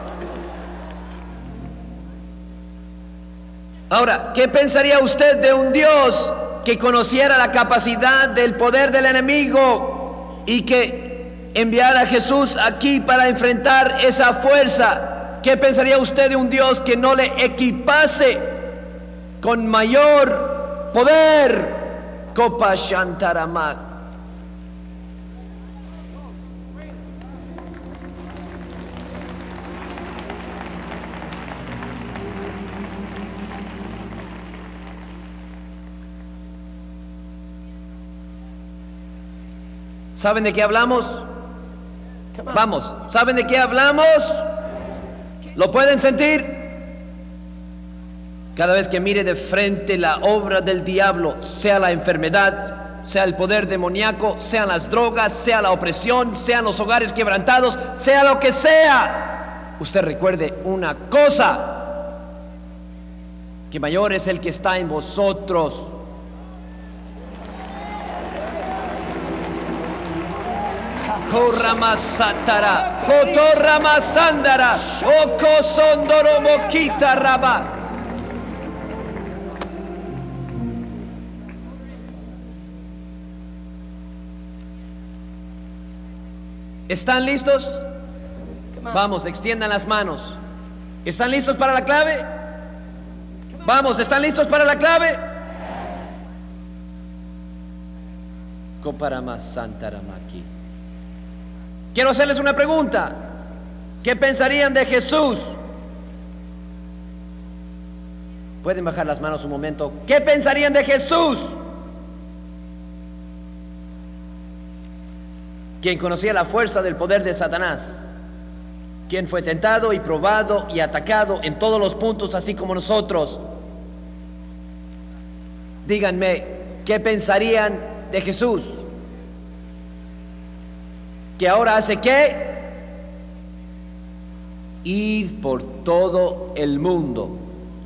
Speaker 1: Ahora, ¿qué pensaría usted de un Dios que conociera la capacidad del poder del enemigo y que enviara a Jesús aquí para enfrentar esa fuerza? ¿Qué pensaría usted de un Dios que no le equipase con mayor poder? Copa Shantaramak. ¿Saben de qué hablamos? Vamos, ¿saben de qué hablamos? ¿Lo pueden sentir? Cada vez que mire de frente la obra del diablo, sea la enfermedad, sea el poder demoníaco, sean las drogas, sea la opresión, sean los hogares quebrantados, sea lo que sea, usted recuerde una cosa, que mayor es el que está en vosotros. Korramasatara, Kotorramasandara, Okosondoromokita Rabá. ¿Están listos? Vamos, extiendan las manos. ¿Están listos para la clave? Vamos, ¿están listos para la clave? Koparamasantaramakí. Quiero hacerles una pregunta. ¿Qué pensarían de Jesús? Pueden bajar las manos un momento. ¿Qué pensarían de Jesús? Quien conocía la fuerza del poder de Satanás, quien fue tentado y probado y atacado en todos los puntos, así como nosotros. Díganme, ¿qué pensarían de Jesús? ¿Que ahora hace qué? Ir por todo el mundo.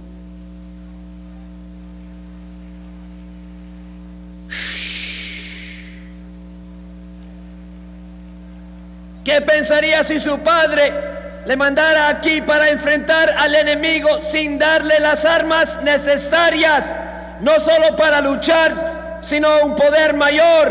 Speaker 1: ¿Qué pensaría si su padre le mandara aquí para enfrentar al enemigo sin darle las armas necesarias, no solo para luchar, sino un poder mayor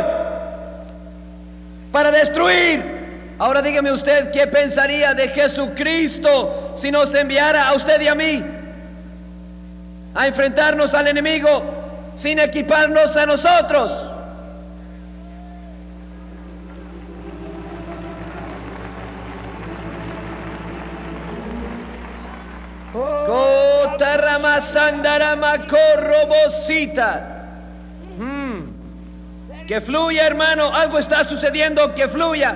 Speaker 1: para destruir? Ahora dígame usted, ¿qué pensaría de Jesucristo si nos enviara a usted y a mí a enfrentarnos al enemigo sin equiparnos a nosotros? Hmm. Que fluya, hermano, algo está sucediendo, que fluya.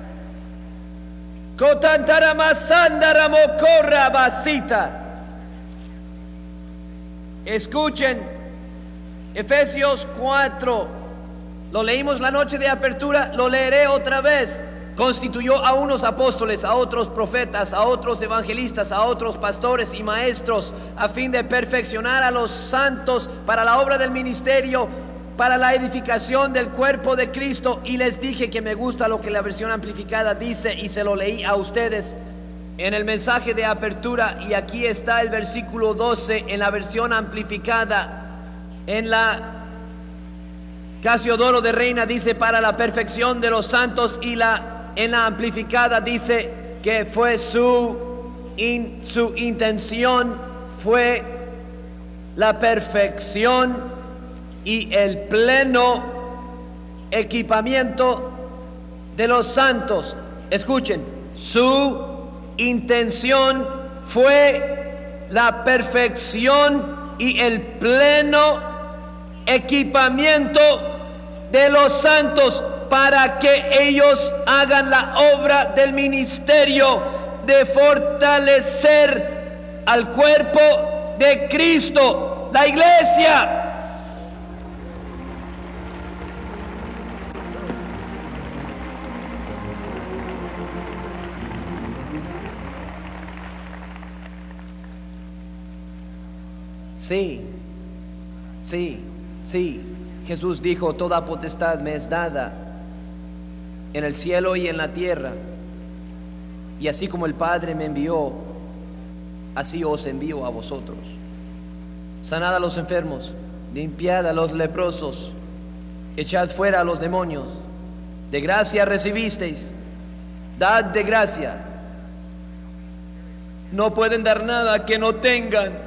Speaker 1: Escuchen Efesios cuatro, lo leímos la noche de apertura, lo leeré otra vez. Constituyó a unos apóstoles, a otros profetas, a otros evangelistas, a otros pastores y maestros, a fin de perfeccionar a los santos para la obra del ministerio, para la edificación del cuerpo de Cristo. Y les dije que me gusta lo que la versión amplificada dice, y se lo leí a ustedes en el mensaje de apertura. Y aquí está el versículo doce en la versión amplificada. En la Casiodoro de Reina dice para la perfección de los santos, y la en la amplificada dice que fue su, in, su intención fue la perfección y el pleno equipamiento de los santos. Escuchen, su intención fue la perfección y el pleno equipamiento de los santos. para que ellos hagan la obra del ministerio de fortalecer al cuerpo de Cristo, la iglesia. Sí, sí, sí. Jesús dijo, toda potestad me es dada en el cielo y en la tierra. Y así como el Padre me envió, así os envío a vosotros. Sanad a los enfermos, limpiad a los leprosos, echad fuera a los demonios. De gracia recibisteis, dad de gracia. No pueden dar nada que no tengan.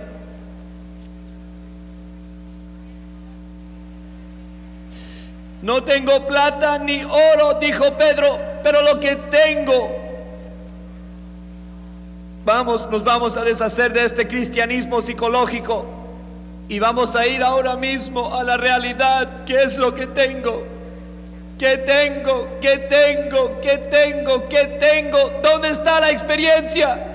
Speaker 1: No tengo plata ni oro, dijo Pedro, pero lo que tengo. Vamos, nos vamos a deshacer de este cristianismo psicológico y vamos a ir ahora mismo a la realidad. ¿Qué es lo que tengo? ¿Qué tengo? ¿Qué tengo? ¿Qué tengo? ¿Qué tengo? ¿Dónde está la experiencia?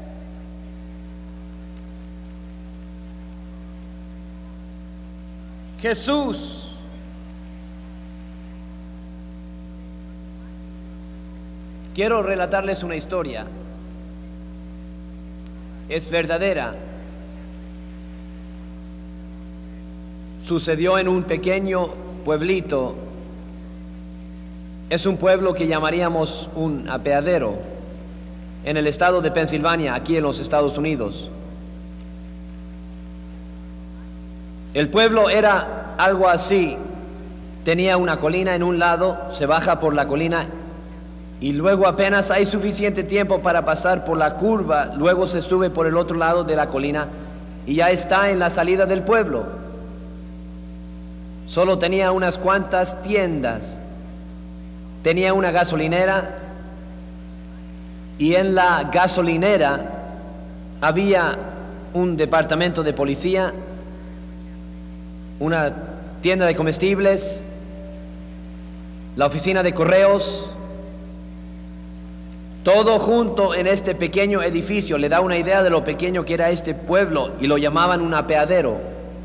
Speaker 1: Jesús quiero relatarles una historia. Es verdadera. Sucedió en un pequeño pueblito. Es un pueblo que llamaríamos un apeadero, en el estado de Pensilvania, aquí en los Estados Unidos. El pueblo era algo así. Tenía una colina en un lado, se baja por la colina y luego apenas hay suficiente tiempo para pasar por la curva, luego se sube por el otro lado de la colina y ya está en la salida del pueblo. Solo tenía unas cuantas tiendas, tenía una gasolinera y en la gasolinera había un departamento de policía, una tienda de comestibles, la oficina de correos. Todo junto en este pequeño edificio. Le da una idea de lo pequeño que era este pueblo y lo llamaban un apeadero.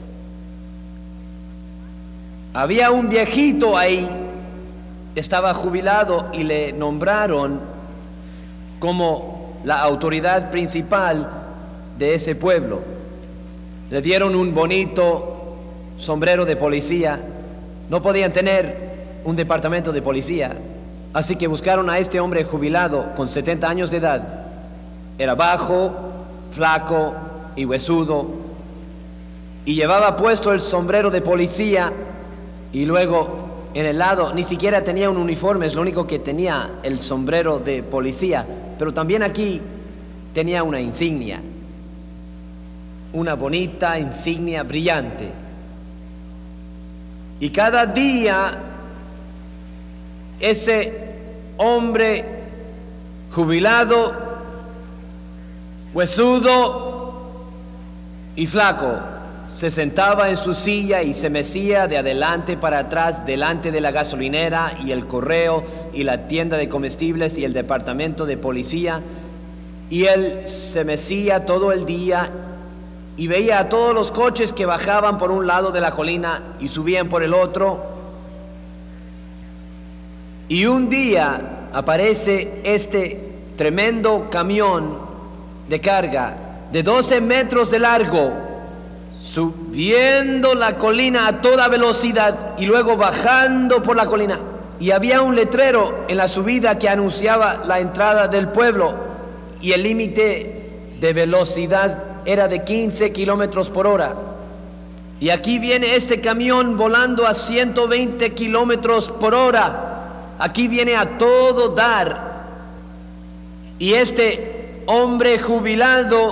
Speaker 1: Había un viejito ahí, estaba jubilado y le nombraron como la autoridad principal de ese pueblo. Le dieron un bonito sombrero de policía. No podían tener un departamento de policía. Así que buscaron a este hombre jubilado con setenta años de edad. Era bajo, flaco y huesudo. Y llevaba puesto el sombrero de policía. Y luego en el lado, ni siquiera tenía un uniforme, es lo único que tenía, el sombrero de policía. Pero también aquí tenía una insignia. Una bonita insignia brillante. Y cada día ese hombre jubilado, huesudo y flaco se sentaba en su silla y se mecía de adelante para atrás delante de la gasolinera y el correo y la tienda de comestibles y el departamento de policía, y él se mecía todo el día y veía a todos los coches que bajaban por un lado de la colina y subían por el otro. Y un día aparece este tremendo camión de carga de doce metros de largo, subiendo la colina a toda velocidad y luego bajando por la colina. Y había un letrero en la subida que anunciaba la entrada del pueblo y el límite de velocidad era de quince kilómetros por hora. Y aquí viene este camión volando a ciento veinte kilómetros por hora. Aquí viene a todo dar. Y este hombre jubilado,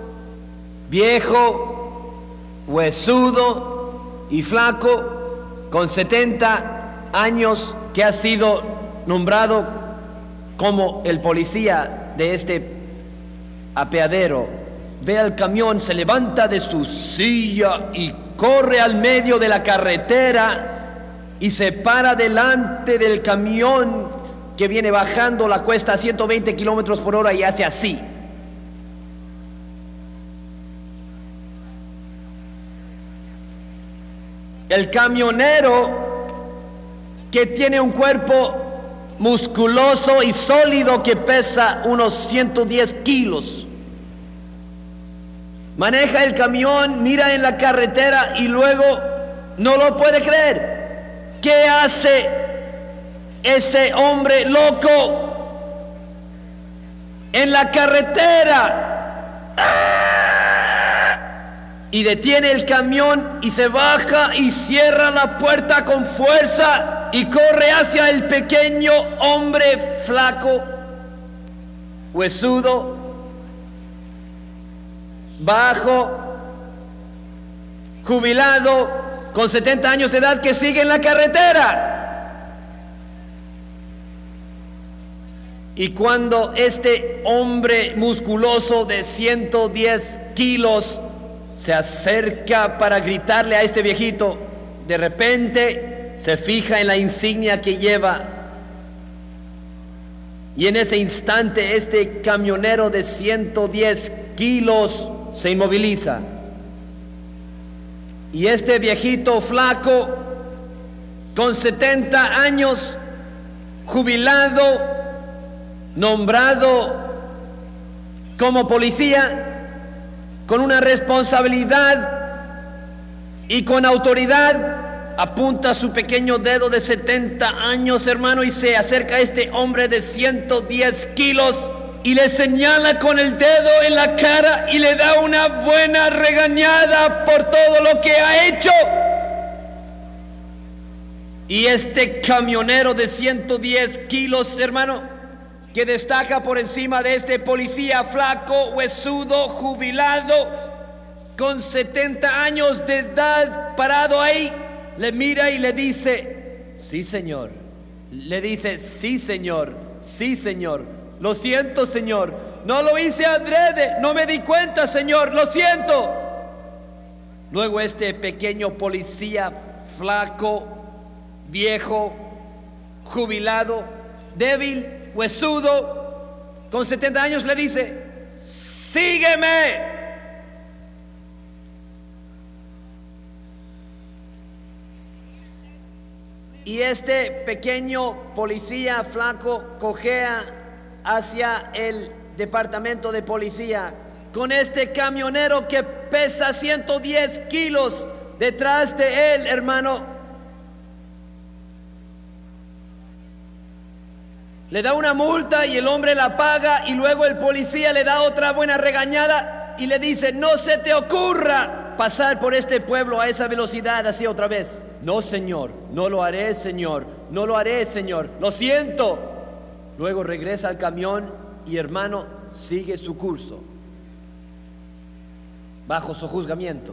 Speaker 1: viejo, huesudo y flaco, con setenta años, que ha sido nombrado como el policía de este apeadero, ve al camión, se levanta de su silla y corre al medio de la carretera y se para delante del camión que viene bajando la cuesta a ciento veinte kilómetros por hora y hace así. El camionero, que tiene un cuerpo musculoso y sólido que pesa unos ciento diez kilos, maneja el camión, mira en la carretera y luego no lo puede creer. ¿Qué hace ese hombre loco en la carretera? Y detiene el camión y se baja y cierra la puerta con fuerza y corre hacia el pequeño hombre flaco, huesudo, bajo, jubilado, con setenta años de edad, que sigue en la carretera. Y cuando este hombre musculoso de ciento diez kilos se acerca para gritarle a este viejito, de repente se fija en la insignia que lleva, y en ese instante este camionero de ciento diez kilos se inmoviliza, y este viejito flaco con setenta años, jubilado, nombrado como policía, con una responsabilidad y con autoridad, apunta su pequeño dedo de setenta años, hermano, y se acerca a este hombre de ciento diez kilos y le señala con el dedo en la cara y le da una buena regañada por todo lo que ha hecho. Y este camionero de ciento diez kilos, hermano, que destaca por encima de este policía flaco, huesudo, jubilado, con setenta años de edad, parado ahí, le mira y le dice: sí, señor. Le dice: sí, señor, sí, señor. Lo siento, señor. No lo hice adrede, no me di cuenta, señor, lo siento. Luego este pequeño policía flaco, viejo, jubilado, débil, huesudo, con setenta años, le dice: sígueme. Y este pequeño policía flaco cojea hacia el departamento de policía, con este camionero que pesa ciento diez kilos detrás de él, hermano. Le da una multa y el hombre la paga, y luego el policía le da otra buena regañada y le dice: no se te ocurra pasar por este pueblo a esa velocidad así otra vez. No, señor, no lo haré, señor, no lo haré, señor, lo siento. Luego regresa al camión y, hermano, sigue su curso bajo su juzgamiento.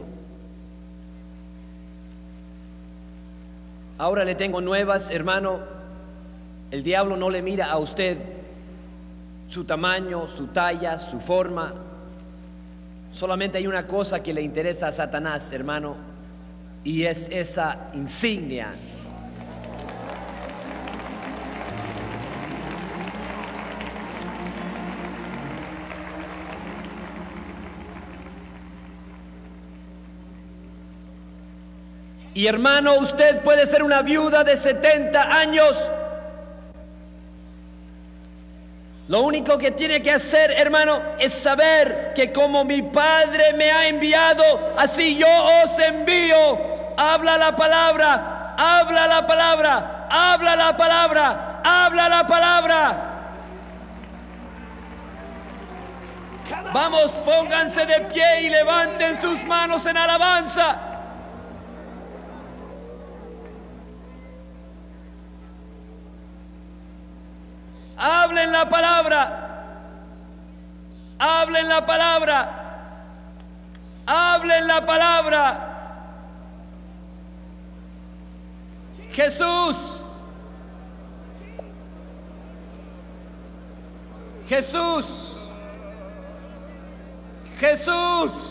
Speaker 1: Ahora le tengo nuevas, hermano. El diablo no le mira a usted su tamaño, su talla, su forma. Solamente hay una cosa que le interesa a Satanás, hermano, y es esa insignia. Y, hermano, usted puede ser una viuda de setenta años. Lo único que tiene que hacer, hermano, es saber que como mi Padre me ha enviado, así yo os envío. Habla la palabra, habla la palabra, habla la palabra, habla la palabra. Vamos, pónganse de pie y levanten sus manos en alabanza. Hablen la palabra, hablen la palabra, hablen la palabra. Jesús, Jesús, Jesús.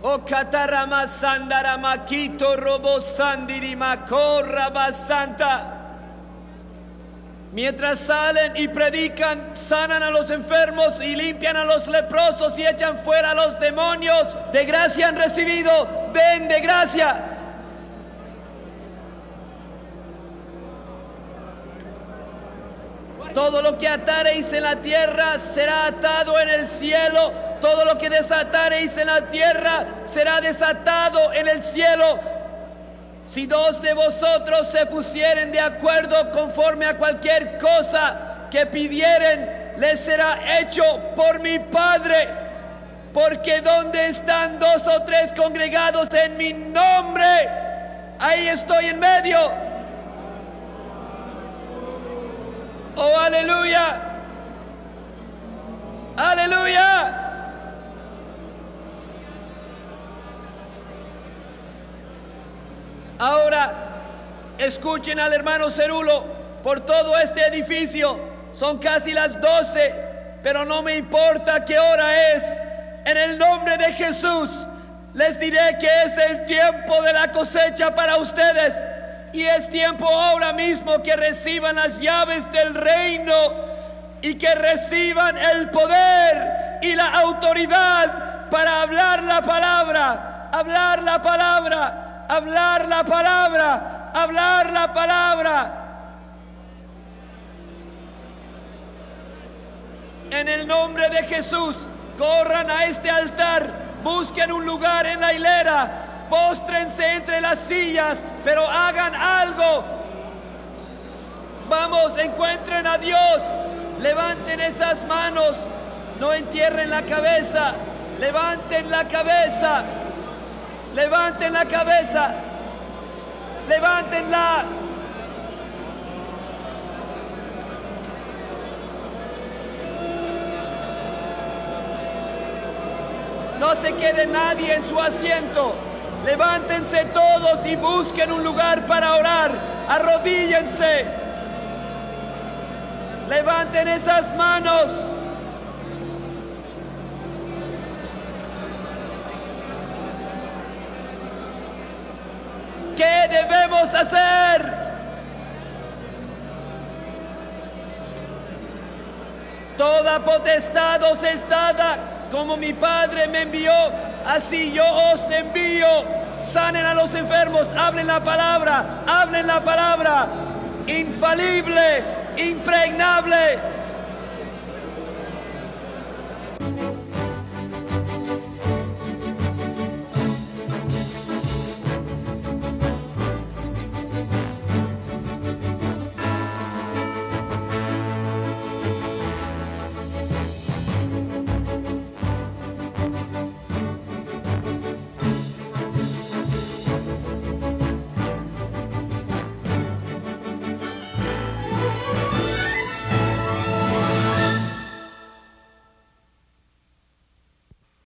Speaker 1: O katarama sandarama kito robo sandirima korra basanta. Mientras salen y predican, sanan a los enfermos y limpian a los leprosos y echan fuera a los demonios. De gracia han recibido, den de gracia. Todo lo que atareis en la tierra será atado en el cielo. Todo lo que desatareis en la tierra será desatado en el cielo. Si dos de vosotros se pusieren de acuerdo conforme a cualquier cosa que pidieren, les será hecho por mi Padre. Porque donde están dos o tres congregados en mi nombre, ahí estoy en medio. Oh, aleluya. Aleluya. Ahora, escuchen al hermano Cerulo. Por todo este edificio son casi las doce, pero no me importa qué hora es. En el nombre de Jesús les diré que es el tiempo de la cosecha para ustedes. Y es tiempo ahora mismo que reciban las llaves del reino y que reciban el poder y la autoridad para hablar la palabra, hablar la palabra. Hablar la palabra, hablar la palabra. En el nombre de Jesús, corran a este altar, busquen un lugar en la hilera, póstrense entre las sillas, pero hagan algo. Vamos, encuentren a Dios, levanten esas manos, no entierren la cabeza, levanten la cabeza. Levanten la cabeza, levántenla. No se quede nadie en su asiento. Levántense todos y busquen un lugar para orar. Arrodíllense. Levanten esas manos. ¿Qué debemos hacer? Toda potestad os es dada, como mi Padre me envió, así yo os envío. Sanen a los enfermos, hablen la palabra, hablen la palabra. Infalible, impregnable,